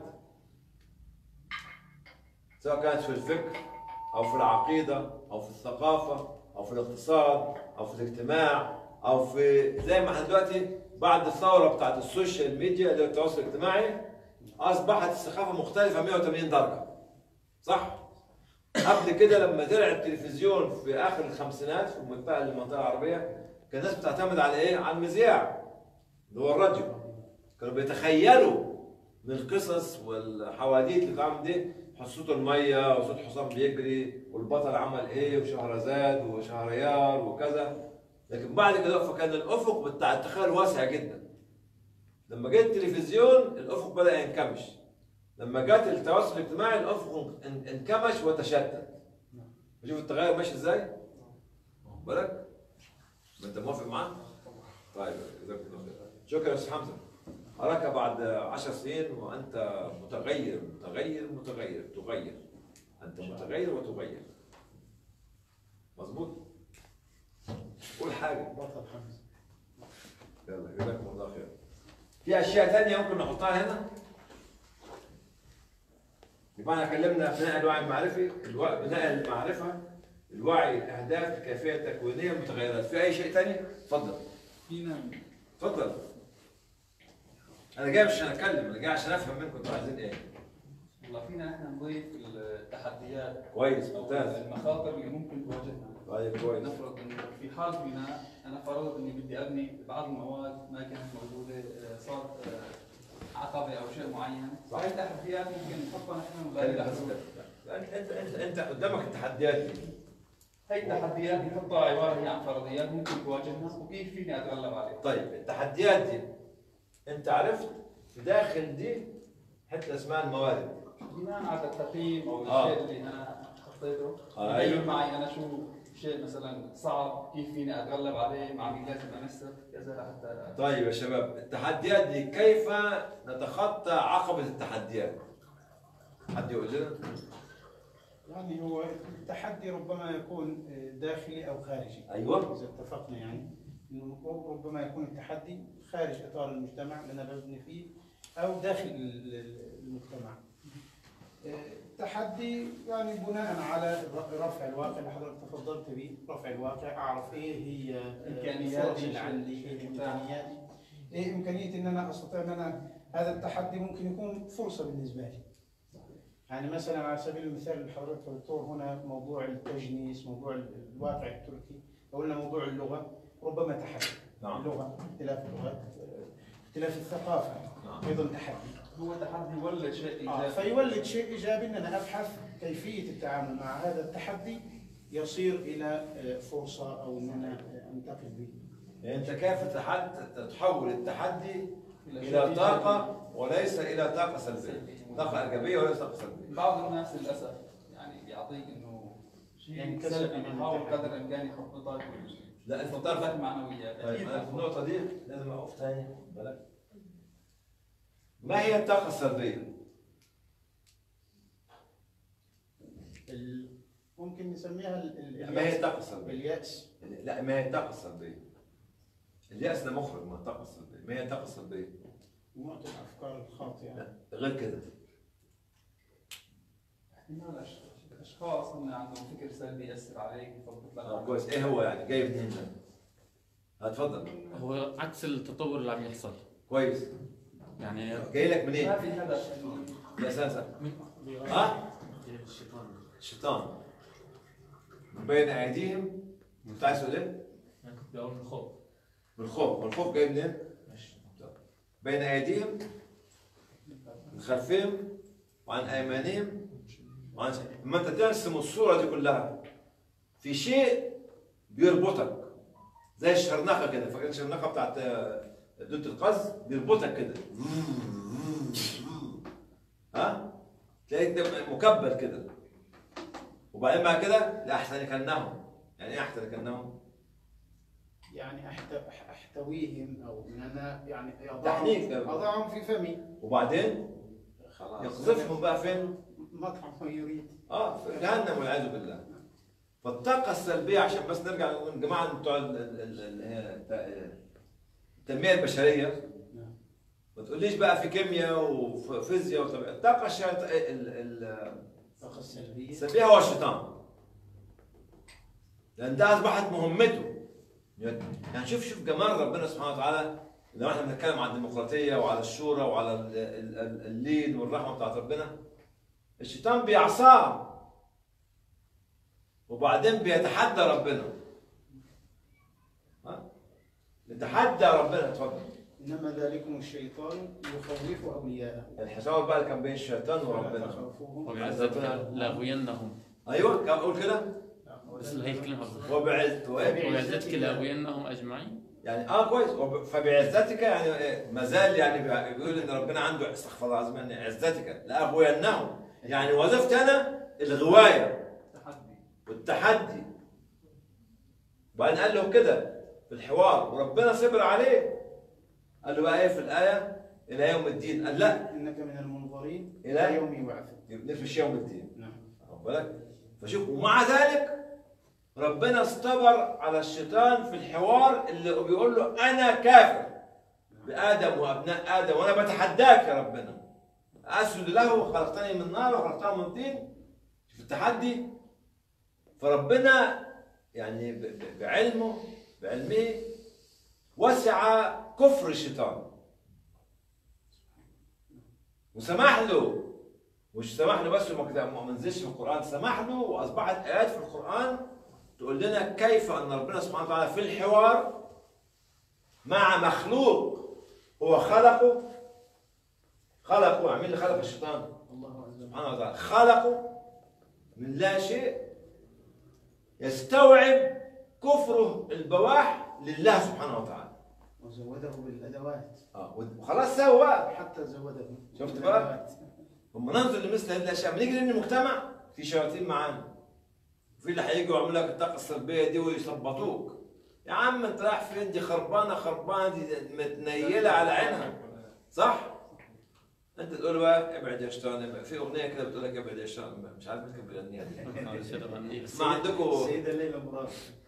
سواء كانت في الفكر او في العقيده او في الثقافه او في الاقتصاد او في الاجتماع او في زي ما احنا دلوقتي بعد الثوره بتاعت السوشيال ميديا اللي هو التواصل الاجتماعي اصبحت الثقافه مختلفه 180 درجه. صح؟ قبل كده لما طلع التلفزيون في اخر الخمسينات في المنطقه العربيه كان الناس بتعتمد على ايه؟ على المذياع اللي هو الراديو. كانوا بيتخيلوا من القصص والحواديت اللي بتعمل دي صوت الميه وصوت حصان بيجري والبطل عمل ايه وشهرزاد وشهريار وكذا. لكن بعد كده فكان الافق بتاع التخيل واسع جدا. لما جه التلفزيون الافق بدا ينكمش. لما جت التواصل الاجتماعي الافق انكمش وتشتت. شوف التغير ماشي ازاي؟ بالك؟ ما انت موافق معاه؟ طيب جزاك الله خير. شكرا يا استاذ حمزه. أراك بعد 10 سنين وأنت متغير متغير متغير تغير. أنت متغير وتغير. مظبوط؟ قول حاجة.
بطل حمزة.
يلا جزاكم الله خير. في أشياء ثانية ممكن نحطها هنا؟ يبقى احنا اتكلمنا بناء الوعي المعرفي، بناء المعرفة، الوعي، الأهداف، الكيفية التكوينية، المتغيرات. في أي شيء ثاني؟ اتفضل. اتفضل. أنا جاي مش عشان أتكلم، أنا جاي عشان أفهم منكم أنتوا عايزين إيه.
والله فينا احنا نضيف التحديات
كويس ممتاز.
المخاطر اللي ممكن تواجهنا.
طيب كويس.
نفرض انه في حال بناء انا فرضت اني بدي ابني بعض المواد ما كانت موجوده، صارت عقبه او شيء معين، هاي التحديات ممكن نحطها نحن
انت قدامك التحديات دي.
هي التحديات بنحطها عباره هي عن فرضيات ممكن تواجهنا وكيف فيني اتغلب عليها.
طيب التحديات دي انت عرفت في داخل دي حته اسمها الموارد.
بناء على التقييم او الشيء اللي انا حطيته يبين معي انا شو شيء مثلا صعب كيف فيني اتغلب عليه، مع مين لازم امثل كذا لحتى.
طيب يا شباب التحديات دي كيف نتخطى عقبه التحديات؟ حد يقول لنا؟
يعني هو التحدي ربما يكون داخلي او خارجي.
ايوه.
اذا اتفقنا يعني انه ربما يكون التحدي خارج اطار المجتمع اللي انا ببني فيه او داخل المجتمع. التحدي يعني بناء على رفع الواقع اللي حضرتك تفضلت به، رفع الواقع، اعرف ايه هي الفرص اللي عندي، ايه امكانياتي، ايه امكانيتي ان انا استطيع ان انا هذا التحدي ممكن يكون فرصه بالنسبه لي. يعني مثلا على سبيل المثال اللي حضرتك قلتوه هنا موضوع التجنيس، موضوع الواقع التركي، لو قلنا موضوع اللغه ربما تحدي.
نعم.
اللغه، اختلاف اللغات، اختلاف الثقافه، ايضا تحدي.
هو تحدي يولد شيء ايجابي.
فيولد شيء ايجابي ان انا ابحث كيفيه التعامل مع هذا التحدي يصير الى فرصه او ان انا انتقل به.
يعني انت كيف تحول التحدي الى طاقه وليس الى طاقه سلبيه، طاقه ايجابيه وليس طاقه سلبيه.
بعض الناس للاسف يعني بيعطيك انه شيء سلبي بيحاول قدر الامكان يخبطك.
لا انت
بتعرف معنويات.
طيب انا في النقطه دي لازم اقف ثاني بالك. ما هي الطاقه السلبيه؟
ممكن نسميها
ما هي الطاقه السلبيه؟
اليأس.
لا ما هي الطاقه السلبيه؟ اليأس ده مخرج من الطاقه السلبيه، ما هي الطاقه السلبيه؟
معظم الافكار الخاطئه.
لا غير كده.
احتمال اشخاص هم عندهم فكر سلبي يأثر عليك يثبط لك.
كويس. ايه هو يعني جاي منين ده؟ اتفضل.
هو عكس التطور اللي عم يحصل.
كويس.
يعني
جاي لك منين؟
ما في هدف
اساسا. ها؟ الشيطان. من بين ايديهم. انت عايز تقول ايه؟
انا كنت بقول من الخوف.
من الخوف، والخوف جاي منين؟ بين ايديهم، من خلفهم، وعن ايمانهم، وعن لما انت ترسم الصوره دي كلها في شيء بيربطك زي الشرنقه كده، فاكر الشرنقه بتاعت دوت القز بيربطك كده. ها؟ تلاقيك مكبل كده. وبعدين بعد كده لاحتنكنهم. يعني ايه احتنكنهم؟
يعني احتويهم او ان انا يعني
تحنيك
اضعهم في فمي.
وبعدين
خلاص
يقذفهم بقى فين؟
مطعم ما يريد.
في جهنم والعياذ بالله. فالطاقة السلبية عشان بس نرجع نقول الجماعة بتوع التنمية البشرية ما تقوليش بقى في كيمياء وفيزياء وطبيعة. الطاقة
الطاقة السلبية
السلبية هو الشيطان، لأن ده أصبحت مهمته. يعني شوف جمال ربنا سبحانه وتعالى لو احنا بنتكلم عن الديمقراطية وعلى الشورى وعلى اللين والرحمة بتاعت ربنا. الشيطان بيعصاه وبعدين بيتحدى ربنا. يتحدى ربنا. اتفضل.
إنما ذلكم الشيطان يخوف أولياءه.
الحساب بقى اللي كان بين الشيطان وربنا.
وبعزتك لأغوينهم.
ايوه قول كده.
بس هي الكلمة
وبعزتك
لأغوينهم أجمعين.
يعني كويس. فبعزتك يعني ما زال يعني بيقول ان ربنا عنده استغفر الله العظيم ان عزتك لأغوينهم، يعني وظيفتي انا الغوايه والتحدي. وبعدين قال له كده في الحوار وربنا صبر عليه. قال له بقى ايه في الايه؟ الى يوم الدين. قال لا
انك من المنظرين
الى
يوم يبعثون.
نفس يوم الدين.
نعم.
واخد بالك؟ فشوف ومع ذلك ربنا استبر على الشيطان في الحوار اللي بيقول له انا كافر بادم وابناء ادم وانا بتحداك يا ربنا. اسجد له خلقتني من نار وخلقته من طين. في التحدي. فربنا يعني بعلمه وسع كفر الشيطان وسمح له. مش سمح له بس ما منزلش في القرآن، سمح له وأصبحت آيات في القرآن تقول لنا كيف أن ربنا سبحانه وتعالى في الحوار مع مخلوق هو خلقه. مين اللي خلق الشيطان؟
الله
سبحانه وتعالى. خلقه من لا شيء يستوعب كفره البواح لله سبحانه وتعالى.
وزوده بالادوات.
وخلاص سوى.
حتى زوده.
شفت بقى؟ لما ننظر لمثل هذه الاشياء بنيجي لان المجتمع في شياطين معانا. في اللي هيجوا يعملوا لك الطاقه السلبيه دي ويثبطوك. يا عم انت رايح فين؟ دي خربانه دي متنيله على عينها. صح؟ انت تقول له بقى ابعد يا شيطان. في اغنيه كده بتقول لك ابعد يا شيطان، مش عارف مين كان بيغنيها دي. ما عندكم
السيده ليلى مراد.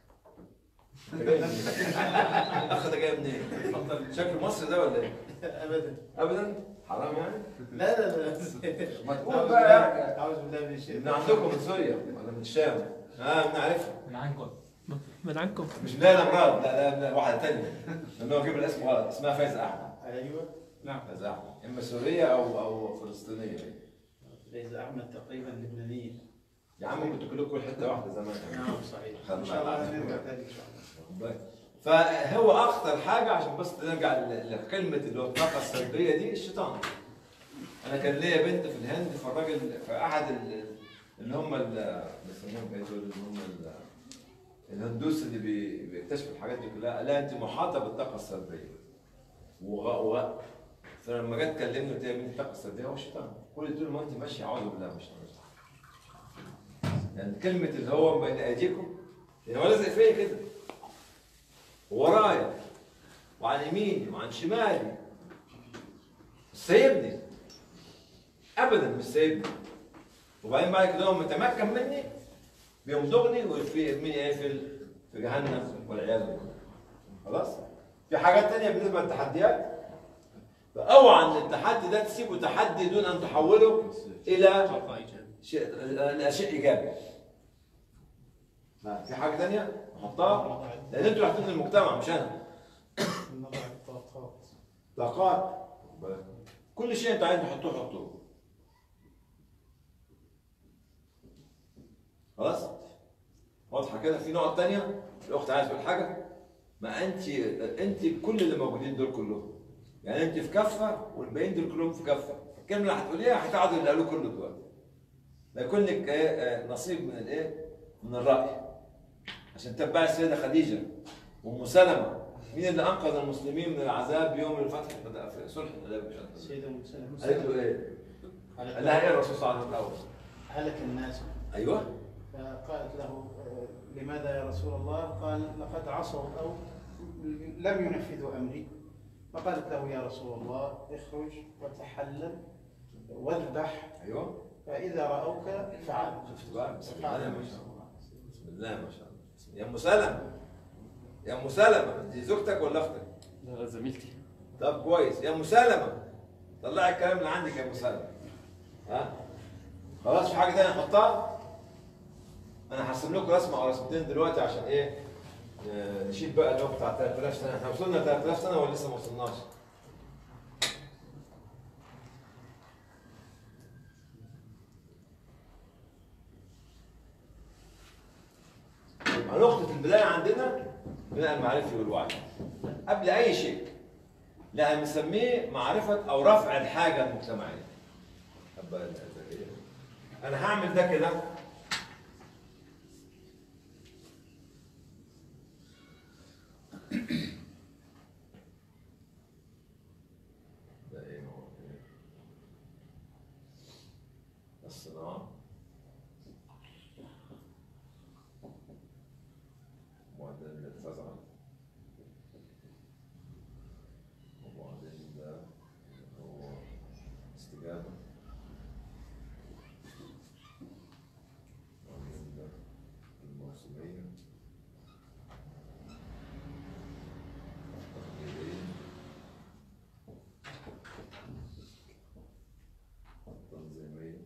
الاخ ده جاي منين؟ شكله مصري ده ولا ايه؟ ابدا حرام يعني؟
لا
ما تقول بقى يعني.
اعوذ بالله من الشيطان.
من عندكم من سوريا ولا من الشام؟ بنعرفها.
من عنكم.
مش ليلى مراد، لا واحده ثانيه. لان هو جاب الاسم غلط، اسمها فايزه احمد.
ايوه نعم.
فايزه احمد اما سوريه او فلسطينيه.
فايزه احمد تقريبا لبنانيه.
يا عم كنتوا كلكم حته واحده زمان.
نعم صحيح. ان شاء الله نرجع تاني ان شاء الله.
فهو اخطر حاجه عشان بس نرجع لكلمه اللي هو الطاقه السلبيه دي الشيطان. انا كان ليا بنت في الهند، فالراجل في احد اللي هم بيسموهم ايه دول اللي هم الهندوس اللي بيكتشفوا الحاجات دي كلها، قال لها انت محاطه بالطاقه السلبيه. فلما جت تكلمني قلت لها مين الطاقه السلبيه؟ هو الشيطان. كل دول ما انت ماشيه اعوذ بالله مش يعني كلمه اللي هو بين ايديكم يعني هو لازق فيا كده ورايا وعن يميني وعن شمالي. مش سايبني ابدا، مش سايبني. وبعدين بعد كده هو متمكن مني بيمضغني ويرميني ايه في جهنم والعياذ بالله. خلاص؟ في حاجات ثانيه بالنسبه للتحديات. فاوعى ان التحدي ده تسيبه تحدي دون ان تحوله الى شيء ايجابي. في حاجه ثانيه نحطها لان انتوا اللي حاطين المجتمع مش انا.
نضع الطاقات.
طاقات كل شيء انت عايز تحطوه حطوه. خلاص؟ واضحه كده؟ في نقط ثانيه؟ الاخت عايز تقول حاجه؟ ما انت كل اللي موجودين دول كلهم. يعني انت في كفه والباقيين دول كلهم في كفه. الكلمه اللي هتقوليها هتقعدوا اللي قالوه كله دلوقتي. لا يكون لك نصيب من الايه؟ من الراي. عشان تتبعي السيده خديجه وام سلمه. مين اللي انقذ المسلمين من العذاب يوم الفتح في صلح الحديبيه؟
السيده ام سلمه.
قالت له ايه؟ قال لها ايه الرسول صلى الله عليه وسلم الاول؟
هلك الناس.
ايوه.
فقالت له لماذا يا رسول الله؟ قال لقد عصوا او لم ينفذوا امري. فقالت له يا رسول الله اخرج وتحلل واذبح.
ايوه.
فاذا راوك فعل.
شفت بقى؟ بسم الله ما شاء الله. يا ام سلمى، يا ام سلمى، دي زوجتك ولا اختك؟
لا زميلتي.
طب كويس. يا ام سلمى طلعي الكلام اللي عندك يا ام سلمى. ها؟ خلاص في حاجه ثانيه نحطها؟ انا هرسم لكم رسمه او رسمتين دلوقتي عشان ايه؟ نشيل بقى اللي هو بتاع 3000 سنه. احنا وصلنا 3000 سنه ولا لسه ما وصلناش؟ نقطة البداية عندنا بناء المعرفي والوعي. قبل أي شيء لا بنسميه معرفة أو رفع الحاجة المجتمعية. أنا هعمل ده كده. الصناعة معدل الفزع، وبعدين ده هو استجابة، وبعدين ده الموسمية، التقليدية، التنظيمية،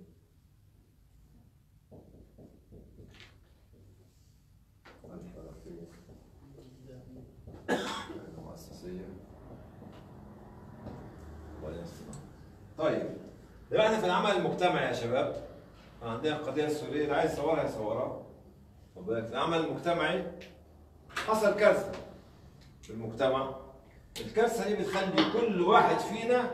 الحركية، المؤسسية، والاصطناعية. طيب دلوقتي احنا في العمل المجتمعي يا شباب، عندنا القضية السورية اللي عايز يصورها يصورها. طب في العمل المجتمعي حصل كارثة في المجتمع. الكارثة دي بتخلي كل واحد فينا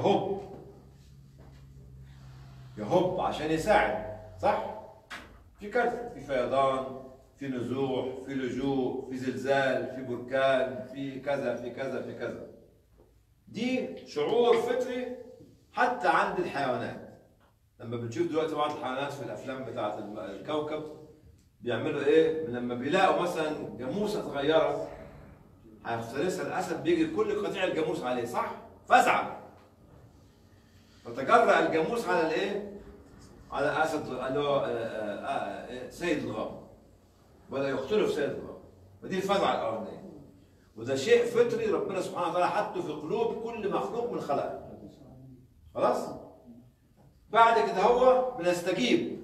يهب عشان يساعد، صح؟ في كارثة، في فيضان، في نزوح، في لجوء، في زلزال، في بركان، في كذا في كذا في كذا. دي شعور فطري حتى عند الحيوانات. لما بنشوف دلوقتي بعض الحيوانات في الافلام بتاعت الكوكب بيعملوا ايه؟ لما بيلاقوا مثلا جاموسه صغيره هيفترسها الاسد، بيجي كل قطيع الجاموس عليه، صح؟ فزعه. فتجرأ الجاموس على الايه؟ على اسد اللي هو سيد الغابه. بدأ يقتلوا في سيد الغابه. ودي الفزعه الاولانيه. وده شيء فطري ربنا سبحانه وتعالى حطه في قلوب كل مخلوق من خلقه. خلاص؟ بعد كده هو بنستجيب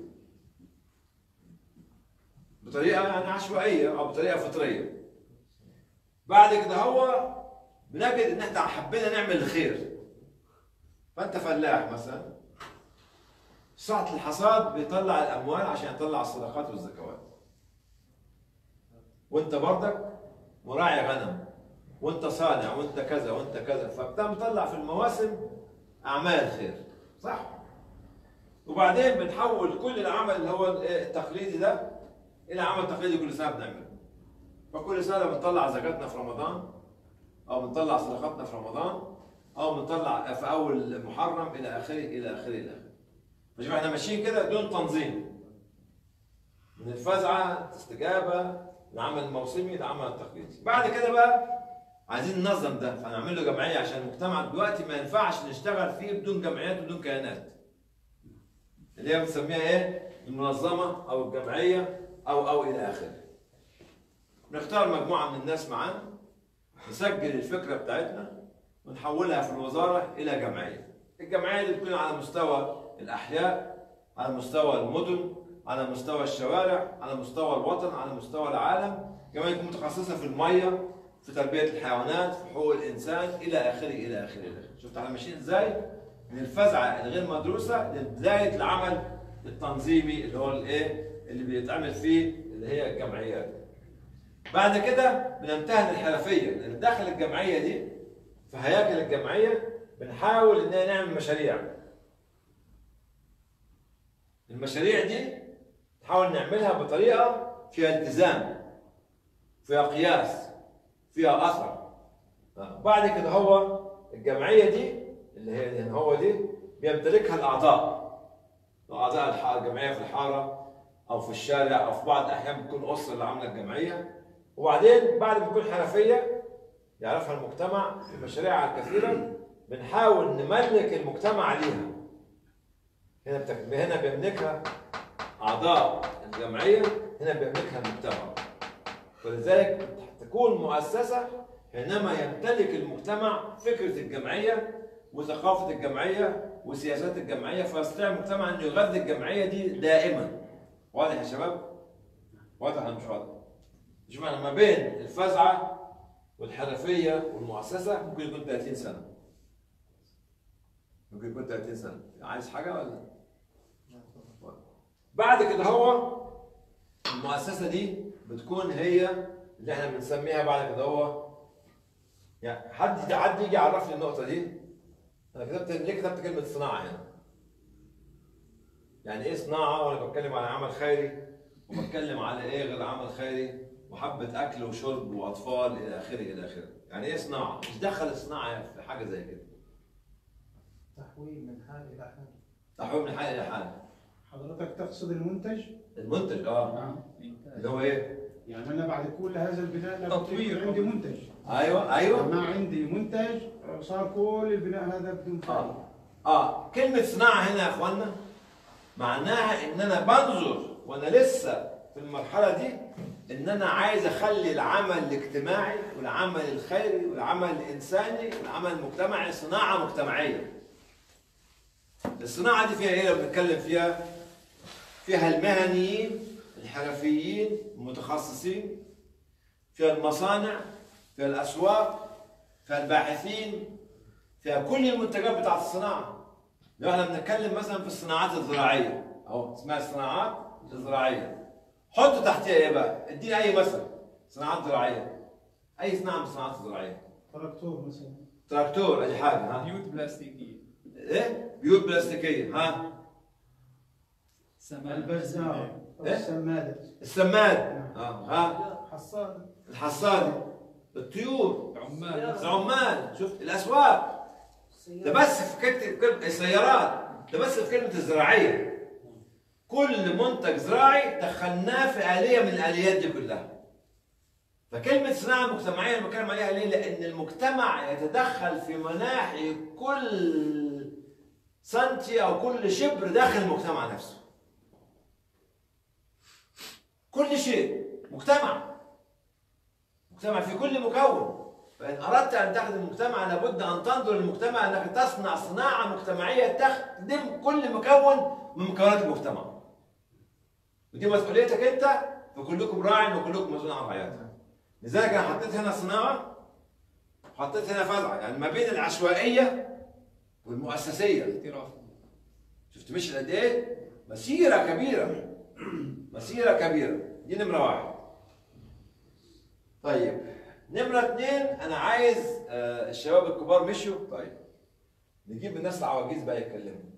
بطريقه يعني عشوائيه او بطريقه فطريه. بعد كده هو بنجد ان احنا حبينا نعمل الخير. فانت فلاح مثلا، ساعة الحصاد بيطلع الاموال عشان يطلع الصدقات والزكوات. وانت برضك مراعي غنم، وانت صانع، وانت كذا وانت كذا، فبتطلع في المواسم اعمال خير، صح؟ وبعدين بنحول كل العمل اللي هو التقليدي ده الى عمل تقليدي كل سنه بنعمله. فكل سنه بنطلع زكاتنا في رمضان، او بنطلع صدقاتنا في رمضان، او بنطلع في اول محرم الى اخره الى اخره الى اخره. فشوف احنا ماشيين كده دون تنظيم. من الفزعه استجابه، العمل الموسمي، العمل التقليدي. بعد كده بقى عايزين ننظم ده، فنعمل له جمعيه عشان المجتمع دلوقتي ما ينفعش نشتغل فيه بدون جمعيات وبدون كيانات. اللي هي بنسميها ايه؟ المنظمه او الجمعيه او الى اخره. نختار مجموعه من الناس معانا، نسجل الفكره بتاعتنا ونحولها في الوزاره الى جمعيه. الجمعيه دي تكون على مستوى الاحياء، على مستوى المدن، على مستوى الشوارع، على مستوى الوطن، على مستوى العالم. جمعيه تكون متخصصه في الميه، في تربيه الحيوانات، في حقوق الانسان الى اخره الى اخره الى اخره. شفت احنا ماشيين ازاي؟ من الفزعه الغير مدروسه لبدايه العمل التنظيمي اللي هو الايه؟ اللي بيتعمل فيه اللي هي الجمعيات. بعد كده بنمتهن الحرفيه، لان داخل الجمعيه دي في هياكل الجمعيه بنحاول اننا نعمل مشاريع. المشاريع دي نحاول نعملها بطريقه فيها التزام، فيها قياس، فيها اثر. بعد كده هو الجمعيه دي اللي هي هو دي بيمتلكها الاعضاء الجمعيه في الحاره او في الشارع، او في بعض الاحيان بتكون اسره اللي عامله الجمعيه. وبعدين بعد ما تكون حرفيه يعرفها المجتمع في مشاريعها الكثيره، بنحاول نملك المجتمع ليها. هنا بيملكها اعضاء الجمعيه هنا بيملكها المجتمع. ولذلك تكون مؤسسة حينما يمتلك المجتمع فكرة الجمعية وثقافة الجمعية وسياسات الجمعية، فيستطيع المجتمع أن يغذي الجمعية دي دائما. واضح يا شباب؟ واضح ولا مش واضح؟ شوف أنا ما بين الفزعة والحرفية والمؤسسة ممكن يكون 30 سنة. ممكن يكون 30 سنة. عايز حاجة ولا؟ بعد كده هو المؤسسة دي بتكون هي اللي احنا بنسميها بعد كده هو، يعني حد يجي يعرف لي النقطة دي. أنا ليه كتبت كلمة صناعة هنا؟ يعني إيه صناعة وأنا بتكلم على عمل خيري وبتكلم على إيه غير عمل خيري وحبة أكل وشرب وأطفال إلى آخره إلى آخره. يعني إيه صناعة؟ مش دخل الصناعة في حاجة زي كده.
تحويل من حال إلى حال.
تحويل من حال إلى حال.
حضرتك تقصد المنتج؟
المنتج اللي هو إيه؟
يعني أنا بعد كل هذا البناء لابد عندي منتج.
أيوه.
ما عندي منتج صار كل البناء هذا بدون فائدة.
كلمة صناعة هنا يا إخوانا معناها إن أنا بنظر وأنا لسه في المرحلة دي إن أنا عايز أخلي العمل الاجتماعي والعمل الخيري والعمل الإنساني والعمل المجتمعي صناعة مجتمعية. الصناعة دي فيها إيه لو بنتكلم فيها؟ فيها المهنيين، الحرفيين، المتخصصين، فيها المصانع، فيها الأسواق، فيها الباحثين، فيها كل المنتجات بتاعت الصناعة. لو احنا بنتكلم مثلا في الصناعات الزراعية أهو اسمها الصناعات الزراعية. حط تحتها إيه بقى؟ اديني أي مثل صناعات زراعية. أي صناعة من الصناعات الزراعية؟
تراكتور مثلا.
تراكتور أي حاجة.
بيوت بلاستيكية.
إيه؟ بيوت بلاستيكية.
البزار. السمادة.
السماد.
الحصادة.
الحصادة. الطيور. العمال. شفت الأسواق. ده بس في كلمة السيارات. ده بس في كلمة الزراعية. كل منتج زراعي دخلناه في آلية من الآليات دي كلها. فكلمة صناعة مجتمعية أنا بتكلم عليها ليه؟ لأن المجتمع يتدخل في مناحي كل سنتي أو كل شبر داخل المجتمع نفسه. كل شيء مجتمع في كل مكون. فإن أردت أن تخدم المجتمع لابد أن تنظر للمجتمع أنك تصنع صناعة مجتمعية تخدم كل مكون من مكونات المجتمع. ودي مسؤوليتك أنت، فكلكم راع وكلكم مسؤول عن رعايته. لذلك أنا حطيت هنا صناعة وحطيت هنا فزعة، يعني ما بين العشوائية والمؤسسية. شفت مش قد إيه؟ مسيرة كبيرة. مسيرة كبيرة. دي نمرة واحد. طيب نمرة اثنين، أنا عايز الشباب الكبار مشوا، طيب نجيب الناس العواجيز بقى يتكلموا.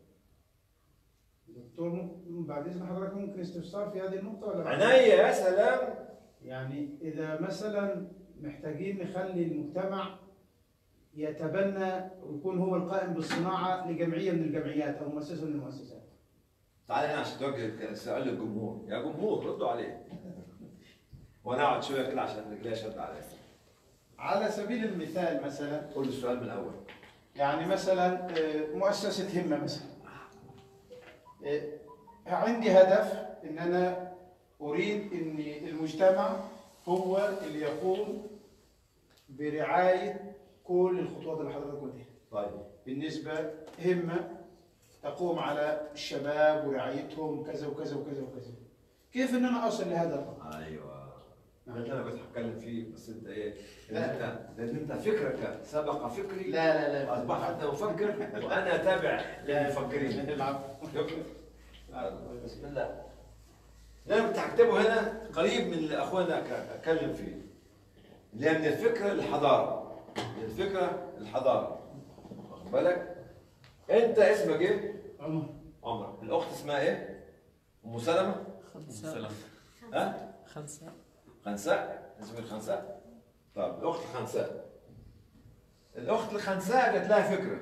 دكتور بعد إذن حضرتك ممكن استفسار في هذه النقطة ولا؟
عينيا يا سلام.
يعني إذا مثلا محتاجين نخلي المجتمع يتبنى ويكون هو القائم بالصناعة لجمعية من الجمعيات أو مؤسسة من المؤسسات.
تعال هنا عشان توجه سؤال للجمهور، يا جمهور ردوا عليه. وأنا أقعد شوية كده عشان رجليا شد عليا.
على سبيل المثال مثلا
قول السؤال من الأول.
يعني مثلا مؤسسة همة مثلا، عندي هدف إن أنا أريد إن المجتمع هو اللي يقوم برعاية كل الخطوات اللي حضرتك قلتها.
طيب
بالنسبة همة تقوم على الشباب ورعايتهم كذا وكذا وكذا وكذا. كيف إن أنا أصل لهذا الرقم؟
أيوه. ده اللي أنا كنت هتكلم فيه، بس أنت إيه؟ لأن أنت فكرك سبق فكري.
لا
أصبحت أنت مفكر وأنا تابع للمفكرين. بسم الله. اللي أنا كنت هكتبه هنا قريب من اللي أخوانا أتكلم فيه. اللي هي من الفكرة للحضارة. من الفكرة للحضارة. واخد بالك؟ أنت اسمك إيه؟ عمر. الأخت اسمها إيه؟ أم سلمة؟
خنساء.
ها؟ خنساء؟ اسمك خنساء؟ طيب الأخت خنساء. الأخت الخنساء جات لها فكرة.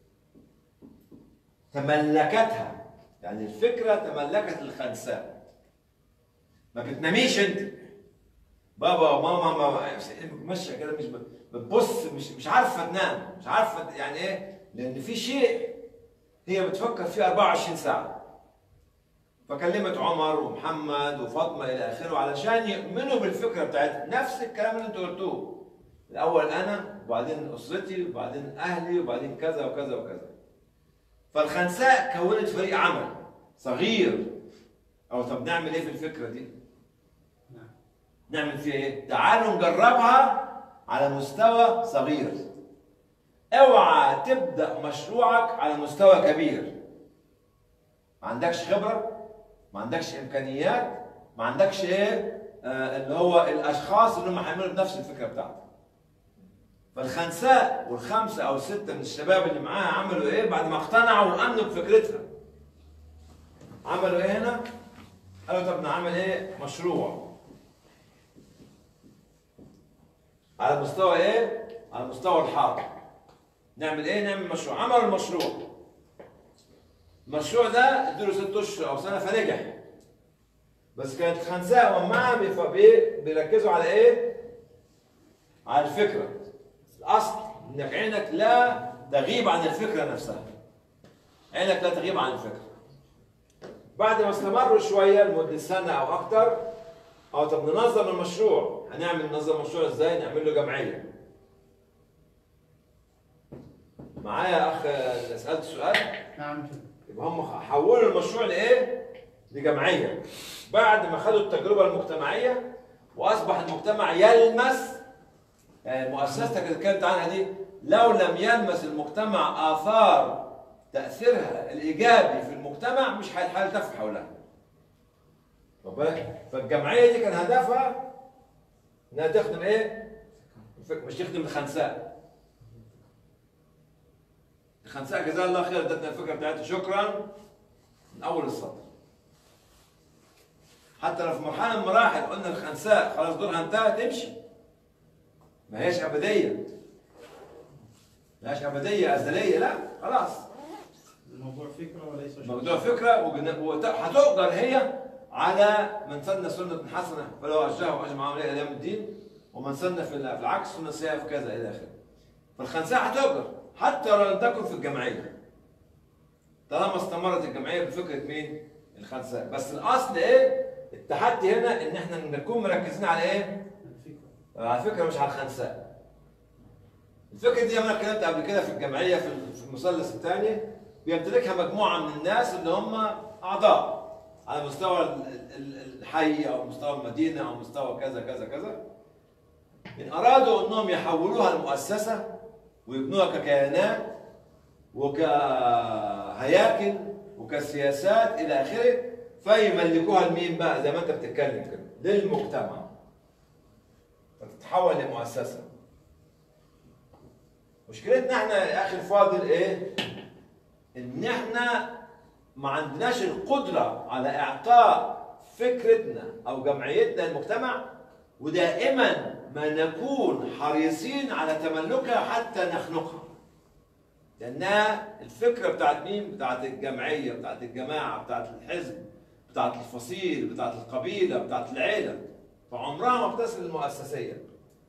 تملكتها. يعني الفكرة تملكت الخنساء. ما بتناميش أنت. بابا وماما ماشية كده مش بتبص، مش عارفة تنام، مش عارفة يعني إيه؟ لأن في شيء هي بتفكر فيه 24 ساعة. فكلمت عمر ومحمد وفاطمه الى اخره علشان يؤمنوا بالفكره بتاعتها، نفس الكلام اللي انتوا قلتوه. الاول انا وبعدين اسرتي وبعدين اهلي وبعدين كذا وكذا وكذا. فالخنساء كونت فريق عمل صغير. او طب نعمل ايه في الفكره دي؟ نعمل فيها ايه؟ تعالوا نجربها على مستوى صغير. اوعى تبدا مشروعك على مستوى كبير. ما عندكش خبره، ما عندكش امكانيات، ما عندكش ايه اللي هو الاشخاص اللي هم هيعملوا بنفس الفكره بتاعتك. فالخنساء والخمسه او السته من الشباب اللي معاها عملوا ايه بعد ما اقتنعوا وامنوا بفكرتها؟ عملوا ايه هنا؟ قالوا طب نعمل ايه؟ مشروع. على مستوى ايه؟ على مستوى الحاضر. نعمل ايه؟ نعمل مشروع. عملوا المشروع. المشروع ده ادوا 6 اشهر او سنه فنجح. بس كانت الخنساء ومعها بيركزوا على ايه؟ على الفكره. الاصل انك عينك لا تغيب عن الفكره نفسها. عينك لا تغيب عن الفكره. بعد ما استمروا شويه لمده سنه او اكثر، طب ننظم المشروع. ننظم المشروع ازاي؟ نعمل له جمعيه. معايا يا اخ سالت سؤال؟
نعم.
يبقى هم حولوا المشروع لايه؟ لجمعيه. بعد ما خدوا التجربه المجتمعيه واصبح المجتمع يلمس، يعني مؤسستك اللي اتكلمت عنها دي لو لم يلمس المجتمع اثار تاثيرها الايجابي في المجتمع مش هيلتف حولها. واخد بالك؟ فالجمعيه دي كان هدفها انها تخدم ايه؟ مش تخدم الخنساء. الخنساء جزاها الله خير ادتنا الفكره بتاعتها شكرا من اول السطر. حتى لو في مرحله من المراحل قلنا الخنساء خلاص دورها انتهى تمشي. ما هيش ابديه. ما هيش ابديه ازليه، لا خلاص.
الموضوع فكره وليس
موضوع فكره وهتؤجر هي على من سن سنه حسنه فلو اجاه واجمع عليه الى يوم الدين، ومن سن في العكس سنه سيئه في كذا الى اخره. فالخنساء هتؤجر حتى لو لم تكن في الجمعيه. طالما استمرت الجمعيه بفكره مين؟ الخنساء. بس الاصل ايه؟ التحدي هنا ان احنا نكون مركزين على ايه؟ على الفكره مش على الخنساء. الفكره دي انا اتكلمت قبل كده في الجمعيه في المثلث الثاني، بيمتلكها مجموعه من الناس اللي هم اعضاء على مستوى الحي او مستوى المدينه او مستوى كذا كذا كذا. ان ارادوا انهم يحولوها لمؤسسه ويبنوها ككيانات وكهياكل وكسياسات الى اخره، فيملكوها لمين بقى؟ زي ما انت بتتكلم كده، للمجتمع. فتتحول لمؤسسه. مشكلتنا احنا يا اخي الفاضل ايه؟ ان احنا ما عندناش القدره على اعطاء فكرتنا او جمعيتنا للمجتمع، ودائما ما نكون حريصين على تملكها حتى نخنقها. لانها الفكره بتاعت مين؟ بتاعت الجمعيه، بتاعت الجماعه، بتاعت الحزب، بتاعت الفصيل، بتاعت القبيله، بتاعت العيله. فعمرها ما بتصل للمؤسسيه.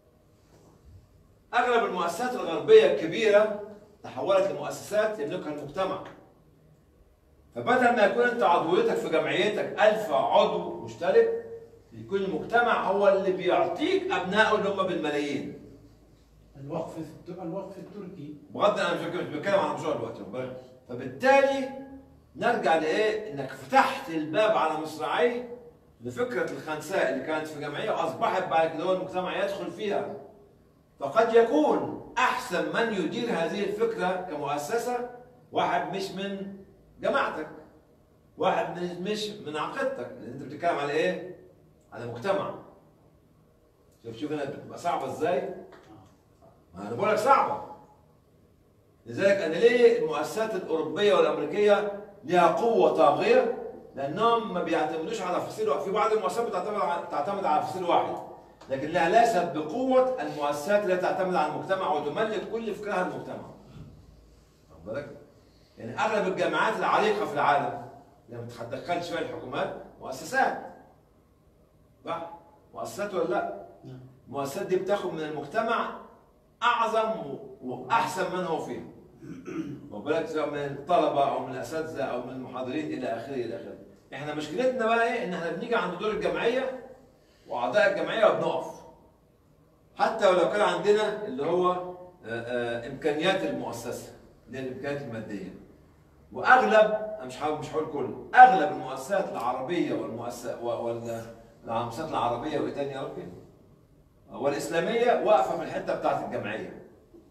اغلب المؤسسات الغربيه الكبيره تحولت لمؤسسات يملكها المجتمع. فبدل ما يكون انت عضويتك في جمعيتك 1000 عضو مشترك، يكون المجتمع هو اللي بيعطيك ابنائه اللي هم بالملايين.
الوقف التركي
بغض انا مش بتكلم عن المشروع دلوقتي. فبالتالي نرجع لايه؟ انك فتحت الباب على مصراعيه لفكره الخنساء اللي كانت في جمعيه واصبحت بعد كده المجتمع يدخل فيها. فقد يكون احسن من يدير هذه الفكره كمؤسسه واحد مش من جماعتك، واحد مش من عقيدتك، لان انت بتتكلم على ايه؟ على مجتمع. شوف هنا بتبقى صعبه ازاي؟ انا بقول لك صعبه. لذلك انا ليه المؤسسات الاوروبيه والامريكيه لها قوه طاغيه؟ لانهم ما بيعتمدوش على فصيل واحد. في بعض المؤسسات تعتمد على فصيل واحد، لكن لها ليست بقوه المؤسسات التي تعتمد على المجتمع وتملك كل فكرها المجتمع. واخد بالك؟ يعني اغلب الجامعات العريقه في العالم اللي ما تدخلش فيها الحكومات مؤسسات. صح؟ مؤسسات ولا لا؟ المؤسسات دي بتاخد من المجتمع اعظم واحسن من هو فيه. واخد بالك؟ سواء من الطلبه او من الاساتذه او من المحاضرين الى اخره الى اخره. احنا مشكلتنا بقى ايه؟ ان احنا بنيجي عند دور الجمعيه واعضاء الجمعيه وبنقف. حتى ولو كان عندنا اللي هو امكانيات المؤسسه اللي هي الامكانيات الماديه. واغلب انا مش هقول كله، اغلب المؤسسات العربيه والمؤسسات العربيه وايه تاني يا ربي؟ والاسلاميه واقفه في الحته بتاعت الجمعيه.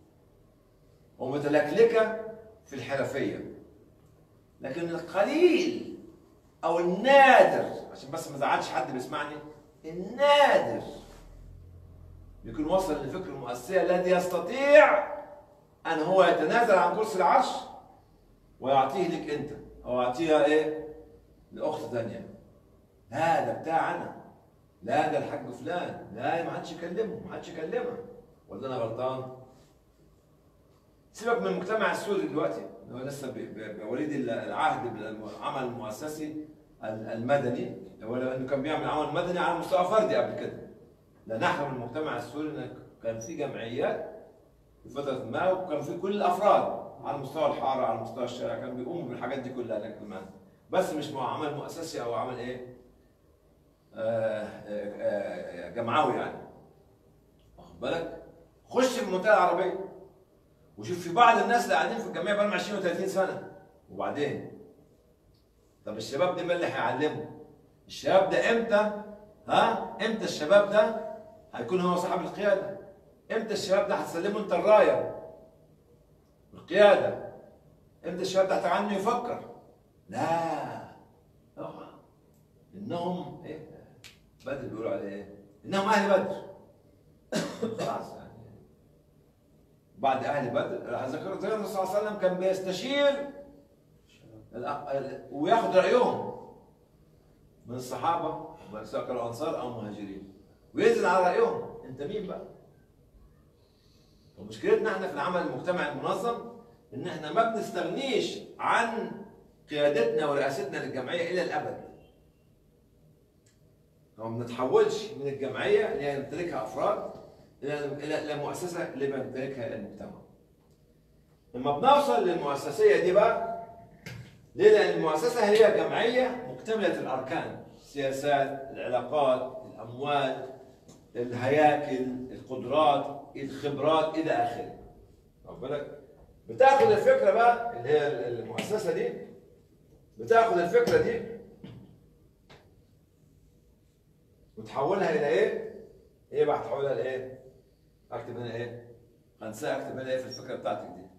ومتلكلكه في الحرفيه. لكن القليل او النادر، عشان بس ما زعلش حد بيسمعني، النادر يكون وصل لفكر المؤسسيه الذي يستطيع ان هو يتنازل عن كرسي العرش ويعطيه لك انت او يعطيها ايه؟ لاخت ثانيه. لا ده بتاعنا، لا ده الحاج فلان، لا ما حدش يكلمه، ما حدش يكلمها. ولا انا غلطان؟ سيبك من المجتمع السوري دلوقتي اللي هو لسه بوليد العهد بالعمل المؤسسي المدني، ولو انه كان بيعمل عمل مدني على مستوى فردي قبل كده. لا نحرم المجتمع السوري ان كان في جمعيات في فتره ما، وكان في كل الافراد على مستوى الحاره على مستوى الشارع كانوا بيقوموا بالحاجات دي كلها، لكن بس مش مع عمل مؤسسي او عمل ايه؟ جمعوي يعني. واخد بالك؟ خش في المنطقه العربيه وشوف في بعض الناس اللي قاعدين في الجمعيه بقى لهم 20 و30 سنه، وبعدين طب الشباب ده مين اللي هيعلمه؟ الشباب ده امتى؟ امتى الشباب ده هيكون هو صاحب القياده؟ امتى الشباب ده هتسلمه انت الرايه؟ القياده. امتى الشباب ده هتعنه يفكر؟ لا انهم ايه؟ بدر بيقولوا عليه ايه؟ انهم اهل بدر. خلاص يعني بعد اهل بدر ذكر النبي صلى الله عليه وسلم كان بيستشير وياخد رايهم من الصحابه سواء كانوا انصار او مهاجرين وينزل على رايهم. انت مين بقى؟ ومشكلتنا احنا في العمل المجتمعي المنظم ان احنا ما بنستغنيش عن قيادتنا ورئاستنا للجمعيه الى الابد. وما بنتحولش من الجمعيه اللي يمتلكها افراد الى مؤسسه اللي بيمتلكها المجتمع. لما بنوصل للمؤسسيه دي بقى، ليه؟ لان المؤسسه هي جمعيه مكتمله الاركان، السياسات، العلاقات، الاموال، الهياكل، القدرات، الخبرات الى اخره. واخد بالك؟ بتاخد الفكره بقى اللي هي المؤسسه دي، بتاخد الفكره دي وتحولها الى ايه؟ ايه بقى هتحولها لايه؟ اكتب هنا ايه؟ هنسى اكتب هنا ايه في الفكره بتاعتك دي؟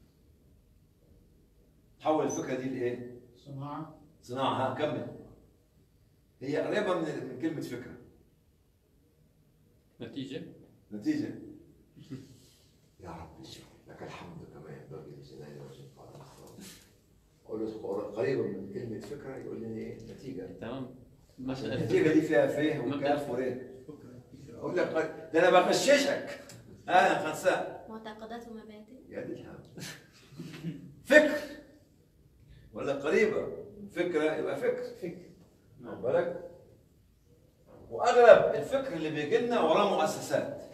تحول الفكره دي لايه؟
صناعه.
صناعه. كمل. هي قريبه من كلمه فكره.
نتيجه.
نتيجه. يا رب لك الحمد كما ينبغي لجلال وجهك. اقول له قريبه من كلمه فكره، يقول لي ايه؟ نتيجه.
تمام.
النتيجه دي فيها فيه وكاف وريه. اقول لك ده انا بغششك. انا خنساء.
معتقدات ومبادئ.
يا دي الهم. فكر ولا قريبه فكره يبقى فكر. واخد بالك؟ واغلب الفكر اللي بيجي لنا وراه مؤسسات.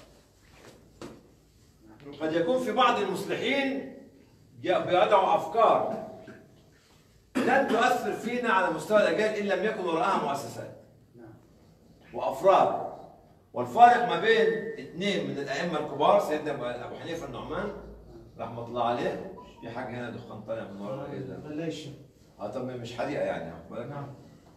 قد يكون في بعض المصلحين بيضعوا افكار لن تؤثر فينا على مستوى الاجيال ان لم يكن وراءها مؤسسات وافراد. والفارق ما بين اثنين من الائمه الكبار، سيدنا ابو حنيفه النعمان رحمه الله عليه، في حاجه هنا دخان طالع من ورا ايه؟
ليش؟
طب مش حريقه يعني. واخد بالك؟ نعم.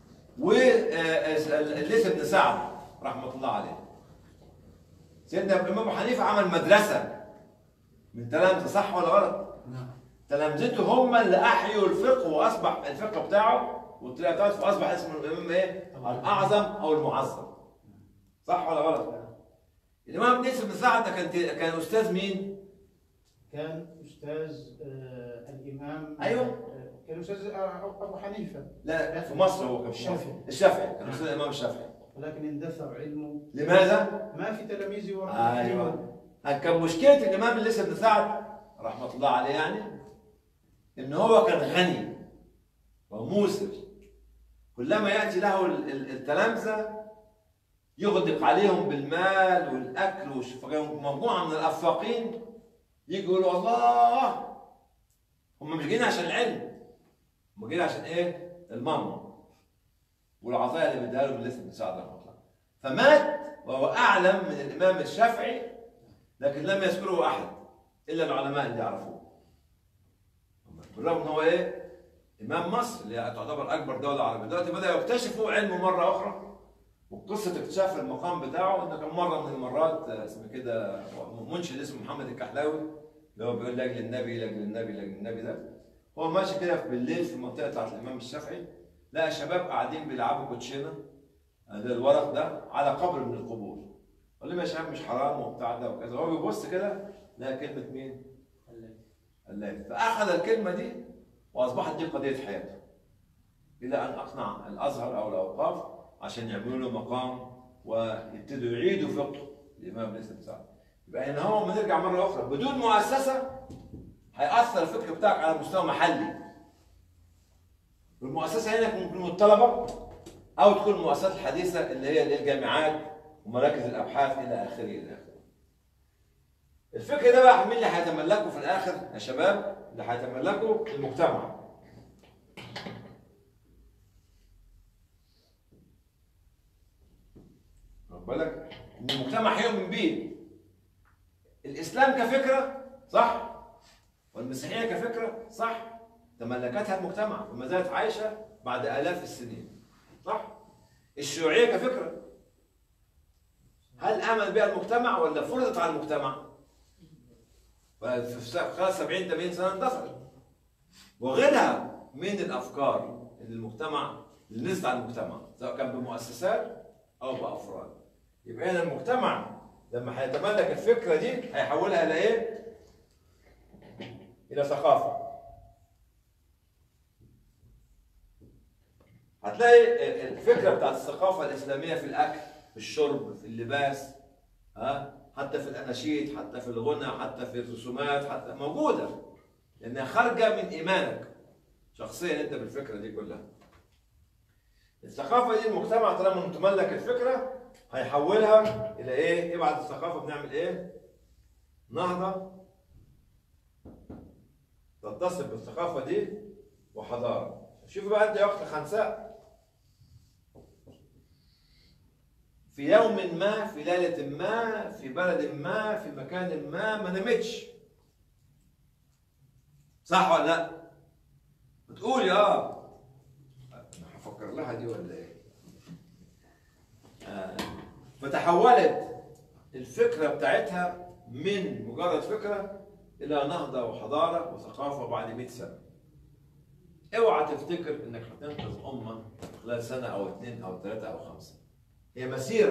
والليث بن سعد رحمه الله عليه. سيدنا الامام ابو حنيفه عمل مدرسه من تلامذه، صح ولا غلط؟
نعم.
تلامذته هم اللي احيوا الفقه واصبح الفقه بتاعه والطريقه بتاعته فاصبح اسمه الامام ايه؟ الاعظم او المعظم. صح ولا غلط؟ الامام الليث بن سعد كان استاذ مين؟
كان استاذ الامام.
ايوه.
كان استاذ ابو حنيفه.
لا في مصر هو كان الشافعي كان استاذ الامام الشافعي.
ولكن اندثر علمه.
لماذا؟
ما في تلاميذ ورا.
ايوه. كان مشكله الامام الليث بن سعد رحمه الله عليه يعني ان هو كان غني وموسر. كلما ياتي له التلامذه يغدق عليهم بالمال والاكل مجموعه من الافاقين يجوا يقولوا الله هم مش جايين عشان العلم، هم جايين عشان ايه؟ الماما. والعطايا اللي بدها له من لسه بن سعد رحمه الله. فمات وهو اعلم من الامام الشافعي، لكن لم يذكره احد الا العلماء اللي يعرفوه. بالرغم ان هو ايه؟ امام مصر اللي تعتبر اكبر دوله عربيه، دلوقتي بدا يكتشفوا علمه مره اخرى. وقصه اكتشاف المقام بتاعه انه كان مره من المرات اسمه كده منشد اسمه محمد الكحلاوي اللي هو بيقول لاجل النبي لاجل النبي لاجل النبي، ده هو ماشي كده بالليل في المنطقه بتاعت الامام الشافعي، لقى شباب قاعدين بيلعبوا كوتشينه ده الورق ده على قبر من القبور. قال لهم يا شباب مش حرام وبتاع ده وكذا. هو بيبص كده لقى كلمه مين؟ الله. فاخذ الكلمه دي واصبحت دي قضيه حياته، الى ان اقنع الازهر او الاوقاف عشان يعملوا له مقام ويبتدوا يعيدوا فقه الامام لسه بتاعه. يبقى هنا هو لما نرجع مره اخرى بدون مؤسسه هيأثر الفكر بتاعك على مستوى محلي. والمؤسسه هنا ممكن تكون الطلبه او تكون المؤسسات الحديثه اللي هي الجامعات ومراكز الابحاث الى اخره الى اخره. الفكر ده بقى مين اللي هيتملكه في الاخر يا شباب؟ اللي هيتملكه المجتمع. خد بالك ان المجتمع هيؤمن بيه. الاسلام كفكره صح، والمسيحيه كفكره صح، تملكتها المجتمع وما زالت عايشه بعد آلاف السنين صح؟ الشيوعيه كفكره هل امن بها المجتمع ولا فرضت على المجتمع؟ في خلال 70 80 سنه اندثرت. وغيرها من الافكار اللي المجتمع اللي نزلت على المجتمع سواء كان بمؤسسات او بافراد. يبقى هنا المجتمع لما هيتملك الفكره دي هيحولها الى ايه؟ الى ثقافه. هتلاقي الفكره بتاعت الثقافه الاسلاميه في الاكل، في الشرب، في اللباس، حتى في الاناشيد، حتى في الغنى، حتى في الرسومات، حتى موجوده لانها خارجه من ايمانك شخصيا انت بالفكره دي كلها. الثقافه دي المجتمع طالما متملك الفكره هيحولها الى ايه؟ يبعد الثقافه بنعمل ايه؟ نهضه تتصل بالثقافه دي وحضاره. شوفوا بقى انت يا اخت خنساء، في يوم ما، في ليله ما، في بلد ما، في مكان ما نامتش. صح ولا لا؟ بتقول انا هفكر لها دي ولا ايه؟ فتحولت الفكره بتاعتها من مجرد فكره الى نهضه وحضاره وثقافه بعد 100 سنه. اوعى تفتكر انك هتنقذ امه خلال سنه او اثنين او ثلاثه او خمسه. هي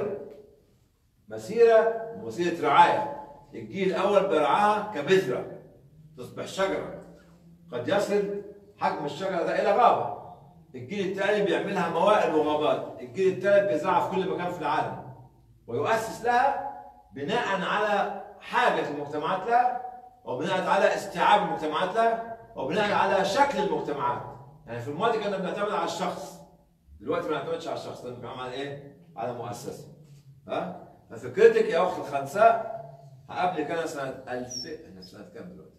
مسيره رعايه. الجيل الاول برعاها كبذره تصبح شجره، قد يصل حجم الشجره ده الى غابه. الجيل الثاني بيعملها موائل وغابات، الجيل الثالث بيزرعها في كل مكان في العالم ويؤسس لها بناء على حاجه المجتمعات لها، وبناء على استيعاب المجتمعات لها، وبناء على شكل المجتمعات. يعني في الماضي كنا بنعتمد على الشخص، دلوقتي ما بنعتمدش على الشخص، بنعتمد على ايه؟ على مؤسسه. ففكرتك يا اخت الخنساء هقابلك انا سنه 2000. احنا سنه كام دلوقتي؟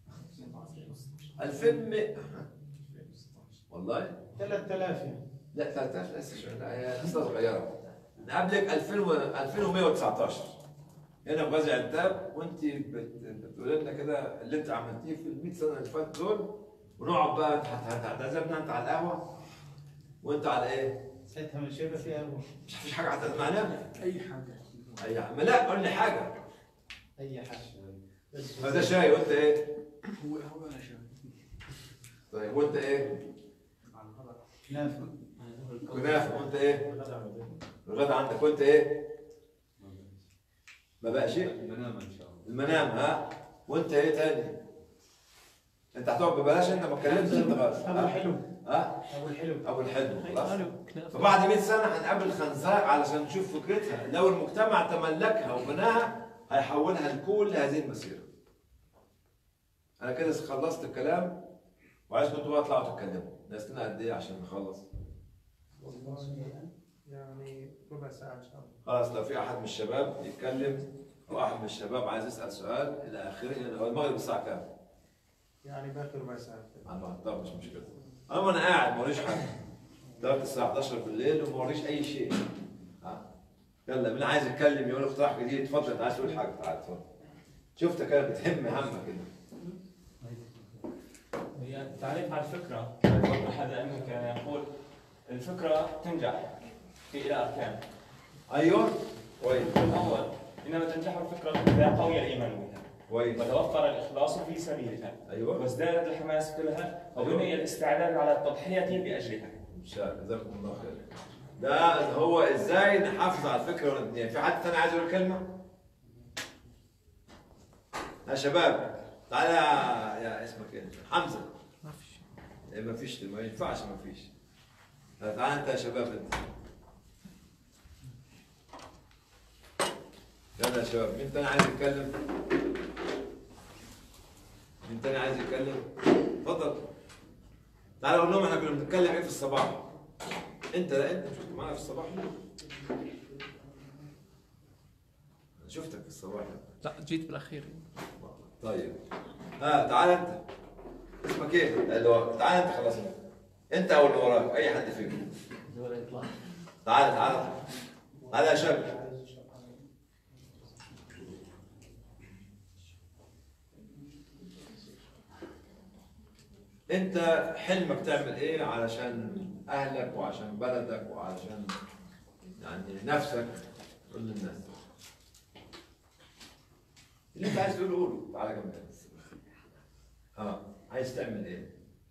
2100 والله
3000 يعني.
لا 3000 لسه صغيره. نقابلك 2119 هنا في غازي عنتاب، وانت بتقولي لنا كده اللي انت عملتيه في ال 100 سنه اللي فاتت دول، ونقعد بقى هتعزمنا انت على القهوه وانت على ايه؟
ساعتها مش هيبقى فيها قهوه.
مش فيش حاجه هتعزمنا عليها؟
اي حاجه.
اي حاجه. لا قول لي حاجه.
اي حاجه.
هذا شاي وانت ايه؟
هو انا شاي.
طيب وانت ايه؟
كنافه.
كنافه. وانت ايه؟ الغدا عندك. وانت ايه؟ ما بقى شيء؟
المنام ان شاء الله.
المنام. وانت ايه تاني؟ انت هتقعد ببلاش، انت ما اتكلمتش انت خالص.
ابو الحلو.
ابو الحلو خلاص. فبعد 100 سنه هنقابل خنساء علشان نشوف فكرتها لو المجتمع تملكها وبناها هيحولها لكل هذه المسيره. انا كده خلصت الكلام وعايزكم انتوا بقى تطلعوا تتكلموا. ناقصنا قد ايه عشان نخلص؟
يعني ربع ساعه ان شاء الله.
خلاص لو في احد من الشباب يتكلم او احد من الشباب عايز يسال سؤال الى اخره. هو المغرب الساعه كام؟
يعني باقي ربع ساعه.
طب مش مشكله. انا قاعد ماليش حاجه. دارت الساعة 11 بالليل وما وريش أي شيء. يلا مين عايز يتكلم يقول اقتراح جديد؟ تفضل، انت عايز تقول حاجة، تعال اتفضل. شفتك أنا بتهم همك كده.
هي تعريف على الفكرة، أحد الأئمة كان يقول الفكرة تنجح في إلى أركان.
أيوه كويس.
الأول إنما تنجح الفكرة إذا قوي الإيمان بها.
كويس.
وتوفر الإخلاص في سبيلها.
أيوه.
وازدادت الحماس لها وبني الاستعداد على التضحية بأجلها.
إن شاء الله، جزاكم الله خير. ده هو إزاي نحافظ على الفكرة والدنيا. في حد ثاني عايز يقول كلمة؟ يا شباب تعالى يا اسمك ايه؟ حمزة.
ما فيش.
ما فيش، ما ينفعش ما فيش. تعال انت يا شباب انت. يلا يا شباب، مين تاني عايز يتكلم؟ مين تاني عايز يتكلم؟ اتفضل. تعال قول لهم احنا كنا بنتكلم ايه في الصباح. انت لا انت مش كنت معانا في الصباح؟ انا شفتك في الصباح.
لا جيت بالاخير.
طيب تعال انت. اسمك ايه؟ تعال انت خلاص. انت او اللي وراك اي حد فيكم. تعال تعال تعال يا شباب. انت حلمك تعمل ايه علشان اهلك وعشان بلدك وعشان يعني نفسك؟ قول للناس اللي انت عايز تقوله قوله. تعالى جنبي. عايز تعمل ايه؟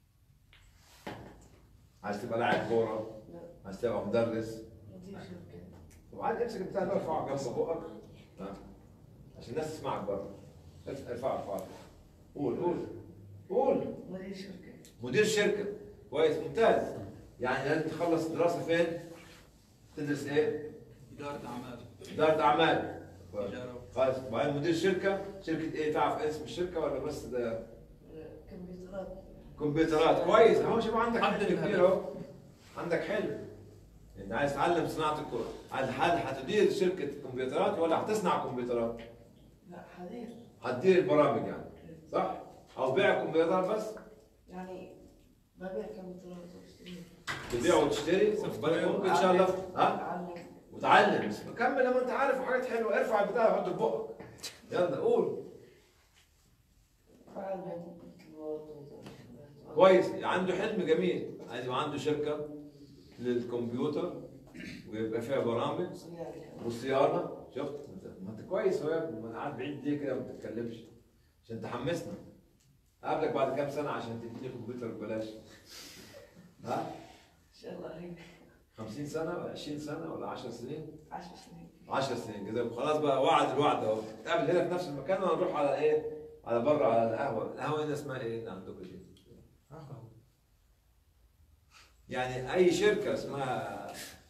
عايز تبقى لاعب كوره؟ عايز تبقى مدرس؟ وعايز امسك البتاع ده ارفعه جنب بقك عشان الناس تسمعك بره. ارفعه قول
مدير شركة.
مدير شركة. كويس ممتاز. يعني لازم تخلص الدراسة فين؟ تدرس ايه؟
إدارة أعمال.
إدارة أعمال. خلاص وبعدين مدير شركة ايه؟ تعرف اسم الشركة ولا بس ده؟ كمبيوترات. كويس اهو. شوف عندك حلم كبير اهو. عندك حلم. انت عايز تتعلم صناعة الكرة. هتدير شركة كمبيوترات ولا هتصنع كمبيوترات؟
لا
هتدير البرامج يعني. صح؟ أو بيع كمبيوترات بس؟
يعني ببيع كمبيوترات واشتري.
تبيع وتشتري؟ ممكن إن شاء الله. وتعلم. بس كمل لما أنت عارف حاجات حلوة. ارفع البتاع وحط في بقك. يلا قول. كويس. عنده حلم جميل. عايز يبقى عنده شركة للكمبيوتر ويبقى فيها برامج وصيانة. شفت؟ ما أنت كويس أهو يا ابني. ما أنا قاعد بعيد ليه كده ما بتتكلمش؟ عشان تحمسنا. اقابلك بعد كام سنة عشان تديني كمبيوتر ببلاش. ها؟
ان شاء الله هيك.
50 سنة ولا 20 سنة ولا 10 سنين؟
10 سنين.
10 سنين جزاكم. خلاص بقى وعد الوعد اهو. نتقابل هنا في نفس المكان ولا نروح على ايه؟ على بره على القهوة. القهوة هنا اسمها ايه عندكم دي؟ يعني أي شركة اسمها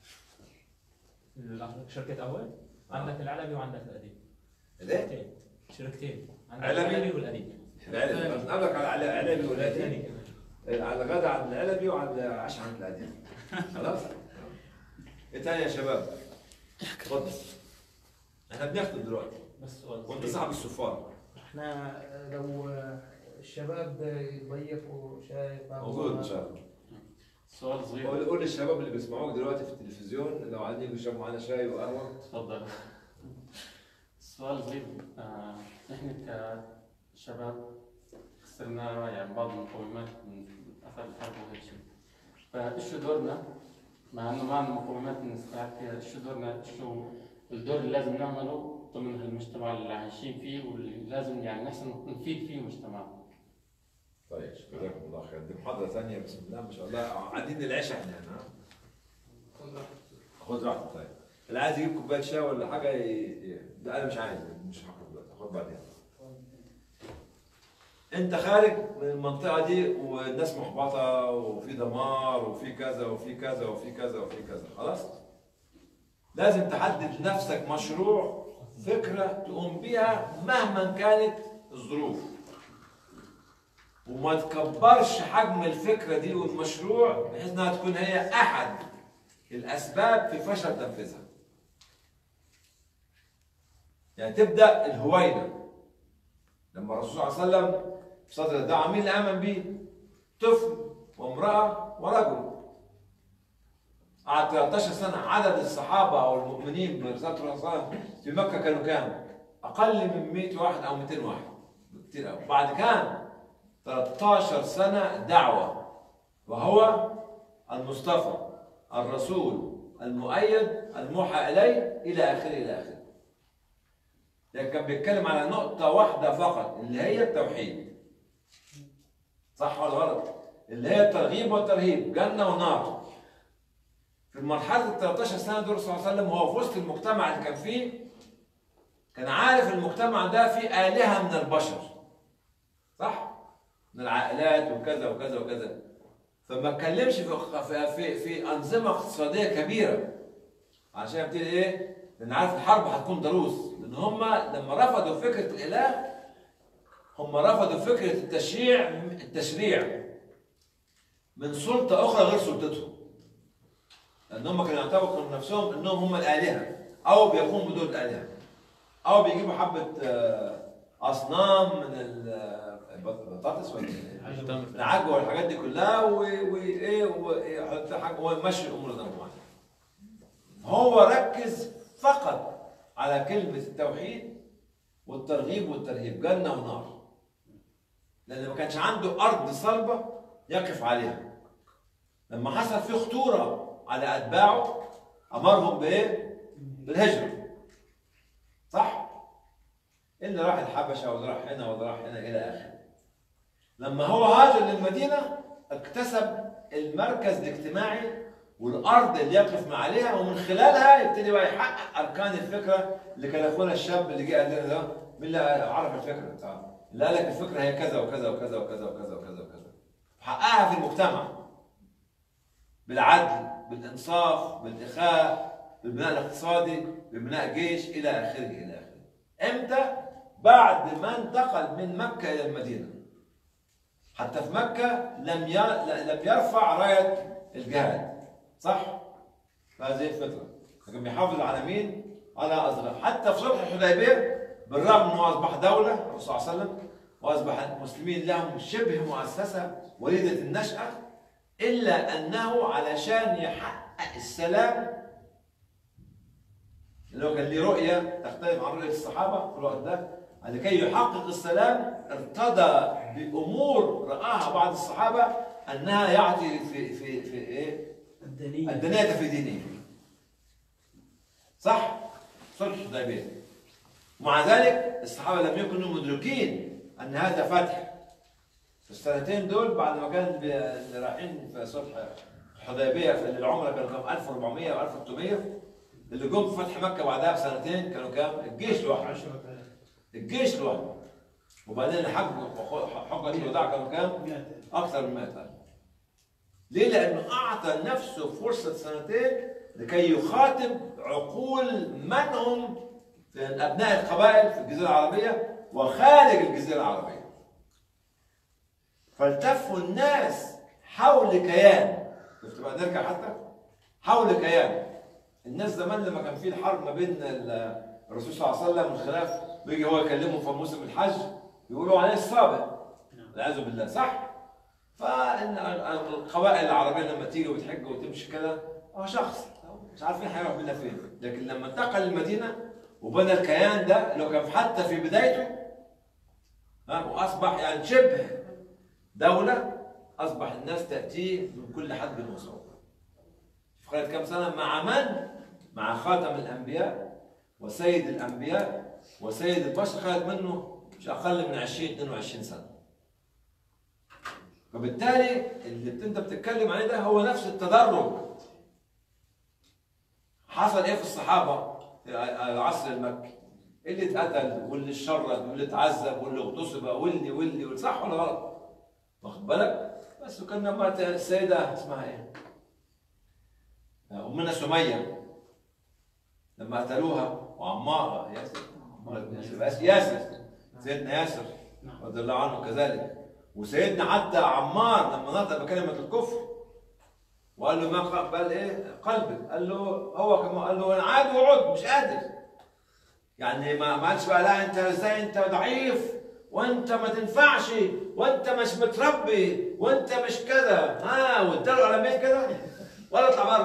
شركة قهوة؟ عندك العلبي وعندك الأديب.
ليه؟
شركتين. عندك
علبي
العلبي والأديب.
العلبي. بنقابلك على العلبي والأديب. على الغداء عند العلبي وعلى العشاء عند الأديب. خلاص؟ ايه تاني يا شباب؟ اتفضل. احنا بناخد دلوقتي.
بس سؤال.
وانت صاحب السفارة.
احنا لو الشباب يضيفوا شاي
موجود ان شاء الله.
سؤال صغير.
قول للشباب اللي بيسمعوك دلوقتي في التلفزيون لو عايزين يجوا يشربوا معانا شاي وقهوة.
تفضل. سؤال صغير. نحن كشباب خسرنا يعني بعض المقومات من اثر الحرب وهيك شيء. فايش دورنا؟ مع انه معنا مقومات نستعد فيها، ايش دورنا؟ شو الدور اللي لازم نعمله ضمن المجتمع اللي عايشين فيه واللي لازم يعني نحسن نفيد فيه مجتمعنا.
طيب جزاكم الله خير. دي محاضرة ثانية بسم الله ما شاء الله. قاعدين العشاء احنا هنا. خد راحتك. طيب اللي عايز يجيب كوباية شاي ولا حاجة لا أنا مش عايز، مش هاخد دلوقتي، هاخد بعدين. أنت خارج من المنطقة دي والناس محبطة وفي دمار وفي كذا وفي كذا وفي كذا وفي كذا، خلاص؟ لازم تحدد لنفسك مشروع، فكرة تقوم بيها مهما كانت الظروف. وما تكبرش حجم الفكرة دي والمشروع بحيث انها تكون هي احد الاسباب في فشل تنفيذها. يعني تبدأ الهوينة. لما الرسول صلى الله عليه وسلم في صدر الدعوة مين اللي آمن بيه؟ طفل وامرأة ورجل. بعد 13 سنه عدد الصحابه او المؤمنين برساله الرسول صلى الله عليه وسلم في مكه كانوا كام؟ اقل من 100 واحد او 200 واحد، كتير قوي. بعد كام؟ 13 سنه دعوه، وهو المصطفى الرسول المؤيد الموحى اليه الى اخره الى اخره. لكن كان بيتكلم على نقطه واحده فقط اللي هي التوحيد. صح ولا غلط؟ اللي هي الترغيب والترهيب، جنه ونار. في مرحله ال 13 سنه دول الرسول صلى الله عليه وسلم وهو في وسط المجتمع اللي كان فيه، كان عارف المجتمع ده فيه آلهة من البشر. صح؟ من العائلات وكذا وكذا وكذا. فما اتكلمش في أنظمة اقتصادية كبيرة. عشان يبتدي إيه؟ لأن عارف الحرب هتكون ضروس، لأن هم لما رفضوا فكرة الإله هم رفضوا فكرة التشريع من سلطة أخرى غير سلطتهم. لأن هم كانوا يعتبروا نفسهم إنهم هم الآلهة أو بيقوموا بدور الآلهة. أو بيجيبوا حبة أصنام من البطاطس ولا من العجوة والحاجات دي كلها ويمشي الأمور نوعا. هو ركز فقط على كلمة التوحيد والترغيب والترهيب، جنة ونار. لأن ما كانش عنده أرض صلبة يقف عليها. لما حصل فيه خطورة على أتباعه أمرهم بإيه؟ بالهجرة. صح؟ اللي راح الحبشة واللي راح هنا واللي راح هنا إلى آخره. لما هو هاجر للمدينة اكتسب المركز الاجتماعي والأرض اللي يقف عليها، ومن خلالها يبتدي بقى يحقق أركان الفكرة اللي كان أخونا الشاب اللي جه قال لنا ده، مين اللي عرف الفكرة؟ اللي قال لك الفكرة هي كذا وكذا وكذا وكذا وكذا وكذا وكذا. حققها في المجتمع بالعدل، بالإنصاف، بالإخاء، بالبناء الاقتصادي، ببناء جيش إلى آخره إلى آخره. إمتى؟ بعد ما انتقل من مكة إلى المدينة. حتى في مكة لم يرفع راية الجهاد. صح؟ فهذه الفكرة. لكن بيحافظ على مين؟ على أصغر. حتى في صلح الحديبية بالرغم أنه أصبح دولة الرسول صلى الله عليه وسلم وأصبح المسلمين لهم شبه مؤسسة وليدة النشأة، إلا أنه علشان يحقق السلام اللي هو كان ليه رؤية تختلف عن رؤية الصحابة في الوقت ده، لكي يحقق السلام ارتضى بأمور رآها بعض الصحابة أنها يعطي في إيه؟ الدنية في دينه. صح؟ صلح الحديبية. ومع ذلك الصحابة لم يكونوا مدركين أن هذا فتح. في السنتين دول بعد ما كان اللي رايحين في صلح الحديبية في العمرة كانوا كام؟ 1400 و 1300. اللي جم في فتح مكة بعدها بسنتين كانوا كام؟ الجيش لوحده. الجيش لوحده. وبعدين حجة الوداع كانوا كام؟ أكثر من 100,000. ليه؟ لأنه أعطى نفسه فرصة سنتين لكي يخاطب عقول من هم في أبناء القبائل في الجزيرة العربية وخارج الجزيرة العربية. فالتفوا الناس حول كيان. شفت بقى نرجع حتى حول كيان. الناس زمان لما كان في الحرب ما بين الرسول صلى الله عليه وسلم والخلاف، بيجي هو يكلمهم في موسم الحج يقولوا عليه السابق والعياذ بالله. صح؟ فالقبائل العربيه لما تيجي وتحج وتمشي كده هو شخص مش عارفين هيروح بينا فين. لكن لما انتقل المدينه وبنى الكيان ده اللي هو كان حتى في بدايته واصبح يعني شبه دوله، اصبح الناس تاتيه من كل حد وصوب. في خلال كم سنه مع من؟ مع خاتم الانبياء وسيد الانبياء وسيد البشر، خدت منه مش اقل من 20-22 سنه. فبالتالي اللي انت بتتكلم عليه ده هو نفس التدرج. حصل ايه في الصحابه في العصر المكي؟ اللي اتقتل واللي اتشرد واللي اتعذب واللي اغتصب واللي صح ولا غلط؟ واخد بالك؟ بس وكان لما السيده اسمها ايه؟ امنا سميه لما قتلوها وعمارها ياسر سيدنا ياسر رضي الله عنه كذلك. وسيدنا حتى عمار لما نطق بكلمه الكفر وقال له ما قبل ايه قلبك، قال له هو كما قال له انا عاد وعد مش قادر. يعني ما قالش بقى لا انت ازاي انت ضعيف وانت ما تنفعش وانت مش متربي وانت مش كذا واداله علامات كده ولا اطلع بره.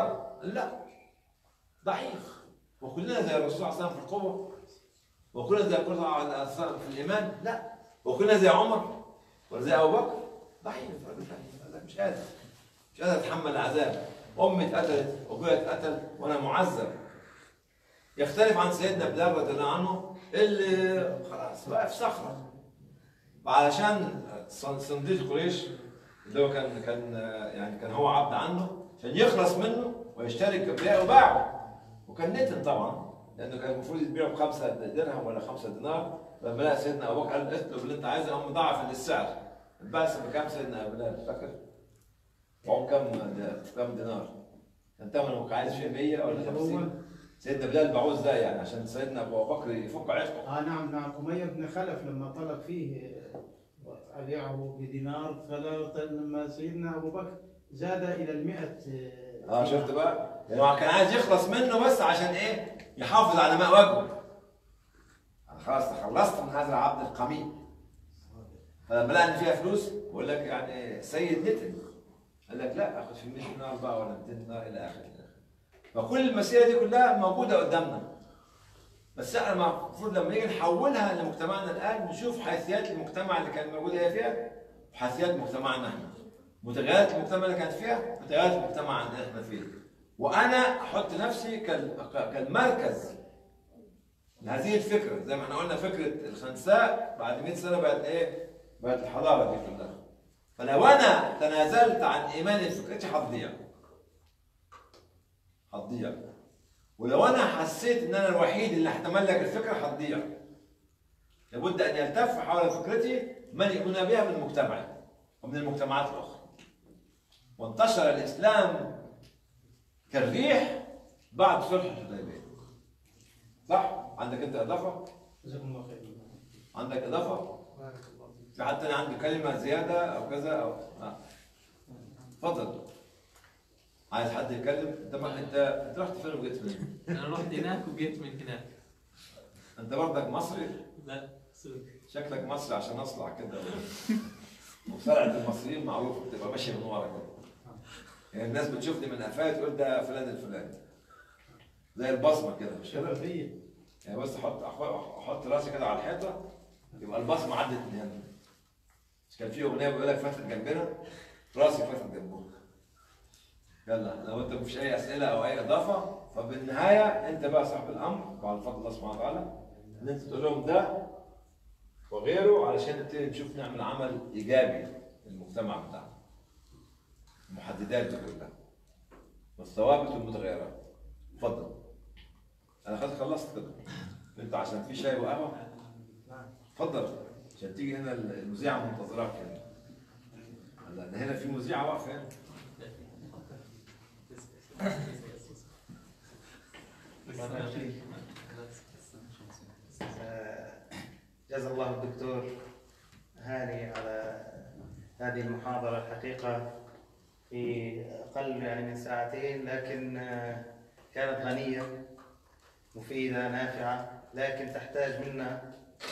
لا، ضعيف. وكلنا زي الرسول صلى الله عليه وسلم في القوة، وكلنا زي الرسول صلى الله عليه وسلم في الإيمان، لا. وكلنا زي عمر ولا زي أبو بكر، ضعيف. مش قادر أتحمل العذاب. أمي اتقتلت وأبويا اتقتل وأنا معذب. يختلف عن سيدنا بلال رضي الله عنه اللي خلاص بقى في صخرة علشان صنديق قريش اللي هو كان هو عبد عنه، عشان يخلص منه ويشتري الكبرياء وباعه. وكان نتن طبعا، لانه كان المفروض يبيعه ب5 درهم ولا 5 دينار. لما لقى سيدنا ابو بكر قال اطلب اللي انت عايزه، هم ضاعف السعر. البعث بكام سيدنا بلال فاكر؟ باعوا كم دينار؟ كان ثمنه عايز فيه 100 ولا 50. سيدنا بلال باعوه ازاي يعني عشان سيدنا ابو بكر يفك عشقه؟
نعم. أمية بن خلف لما طلب فيه أبيعه بدينار، فلما سيدنا أبو بكر زاد إلى 100.
شفت بقى؟ يعني كان عايز يخلص منه بس عشان ايه؟ يحافظ على ماء وجهه. خلاص تخلصت من هذا العبد القميء. فلما لقى ان فيها فلوس بقول لك يعني سيد نتن، قال لك لا اخذ في 100 دينار بقى ولا 200 دينار الى اخره. فكل المسيره دي كلها موجوده قدامنا. بس احنا المفروض لما نيجي نحولها لمجتمعنا الان نشوف حيثيات المجتمع اللي كانت موجوده هي فيها وحيثيات مجتمعنا احنا. متغيرات المجتمع اللي كانت فيها متغيرات المجتمع اللي احنا فيه. وانا احط نفسي كالمركز لهذه الفكره. زي ما احنا قلنا فكره الخنساء بعد 100 سنه بقت ايه؟ بقت الحضاره دي كلها. فلو انا تنازلت عن ايماني فكرتي هتضيع. ولو انا حسيت ان انا الوحيد اللي هتملك الفكره هتضيع. لابد ان يلتف حول فكرتي من يؤمن بها من مجتمعي ومن المجتمعات الاخرى. وانتشر الاسلام كالريح بعد صلح الحديبيه. صح؟ عندك انت اضافه؟
جزاكم الله خير.
عندك اضافه؟ في حد تاني عنده كلمه زياده او كذا او اتفضل. عايز حد يتكلم؟ انت رحت فين وجيت منين؟
انا رحت هناك وجيت من هناك.
انت برضك مصري؟
لا سوري.
شكلك مصري عشان اصلع كده. وصلعة المصريين معروفه بتبقى ماشيه من ورا كده. يعني الناس بتشوفني من قفايا تقول ده فلان الفلاني. زي البصمه كده مش كده؟ يعني بس احط راسي كده على الحيطه يبقى البصمه عدت من هنا. مش كان في اغنيه بيقول لك فاتت جنبنا؟ راسي فاتت جنبهم. يلا لو انت مفيش اي اسئله او اي اضافه فبالنهايه انت بقى صاحب الامر بعد فضل الله سبحانه وتعالى ان انت تقول لهم ده وغيره علشان نبتدي نشوف نعمل عمل ايجابي للمجتمع بتاعنا. المحددات دي كلها والثوابت والمتغيرات. اتفضل. انا خلصت كده. انت عشان في شاي وقهوه؟ اتفضل عشان تيجي هنا المذيعه منتظراك هنا. لان هنا في مذيعه واقفه هنا.
جزا الله الدكتور هاني على هذه المحاضرة. الحقيقة في أقل من ساعتين لكن كانت غنية مفيدة نافعة، لكن تحتاج منا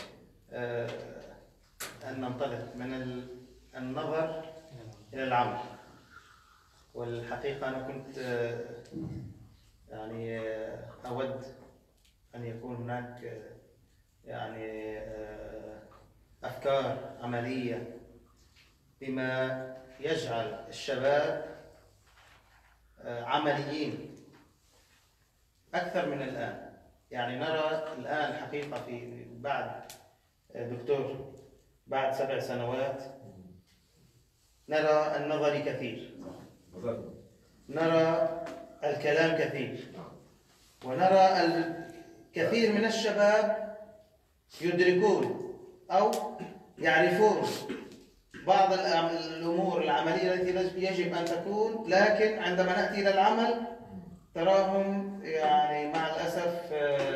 أن ننطلق من النظر إلى العمل. والحقيقة أنا كنت يعني أود أن يكون هناك يعني أفكار عملية بما يجعل الشباب عمليين أكثر من الآن. يعني نرى الآن الحقيقة في بعد دكتور بعد 7 سنوات نرى النظر كثير، نرى الكلام كثير، ونرى الكثير من الشباب يدركون أو يعرفون بعض الأمور العملية التي يجب أن تكون، لكن عندما نأتي إلى العمل تراهم يعني مع الأسف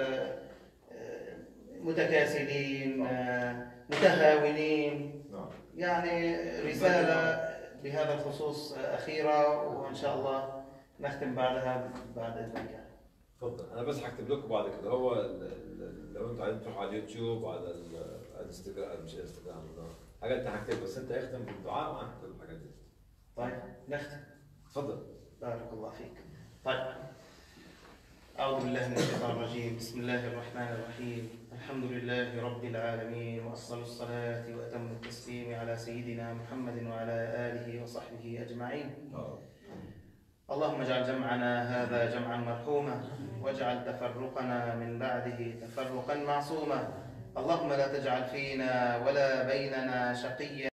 متكاسلين متهاونين. يعني رسالة بهذا الخصوص أخيرة وإن شاء الله نختم بعدها بعد إذنك.
تفضل. أنا بس هكتب لكم بعد كده هو لو أنتوا عايزين تروحوا على اليوتيوب وعلى الانستجرام مش انستجرام حاجات هكتب، بس أنت اختم بالدعاء وأنا هكتب الحاجات دي.
طيب نختم.
تفضل.
بارك الله فيك. طيب، أعوذ بالله من الشيطان الرجيم. بسم الله الرحمن الرحيم. الحمد لله رب العالمين، وأفضل الصلاة وأتم التسليم على سيدنا محمد وعلى آله وصحبه أجمعين. اللهم اجعل جمعنا هذا جمعا مرحوما، واجعل تفرقنا من بعده تفرقا معصوما. اللهم لا تجعل فينا ولا بيننا شقيا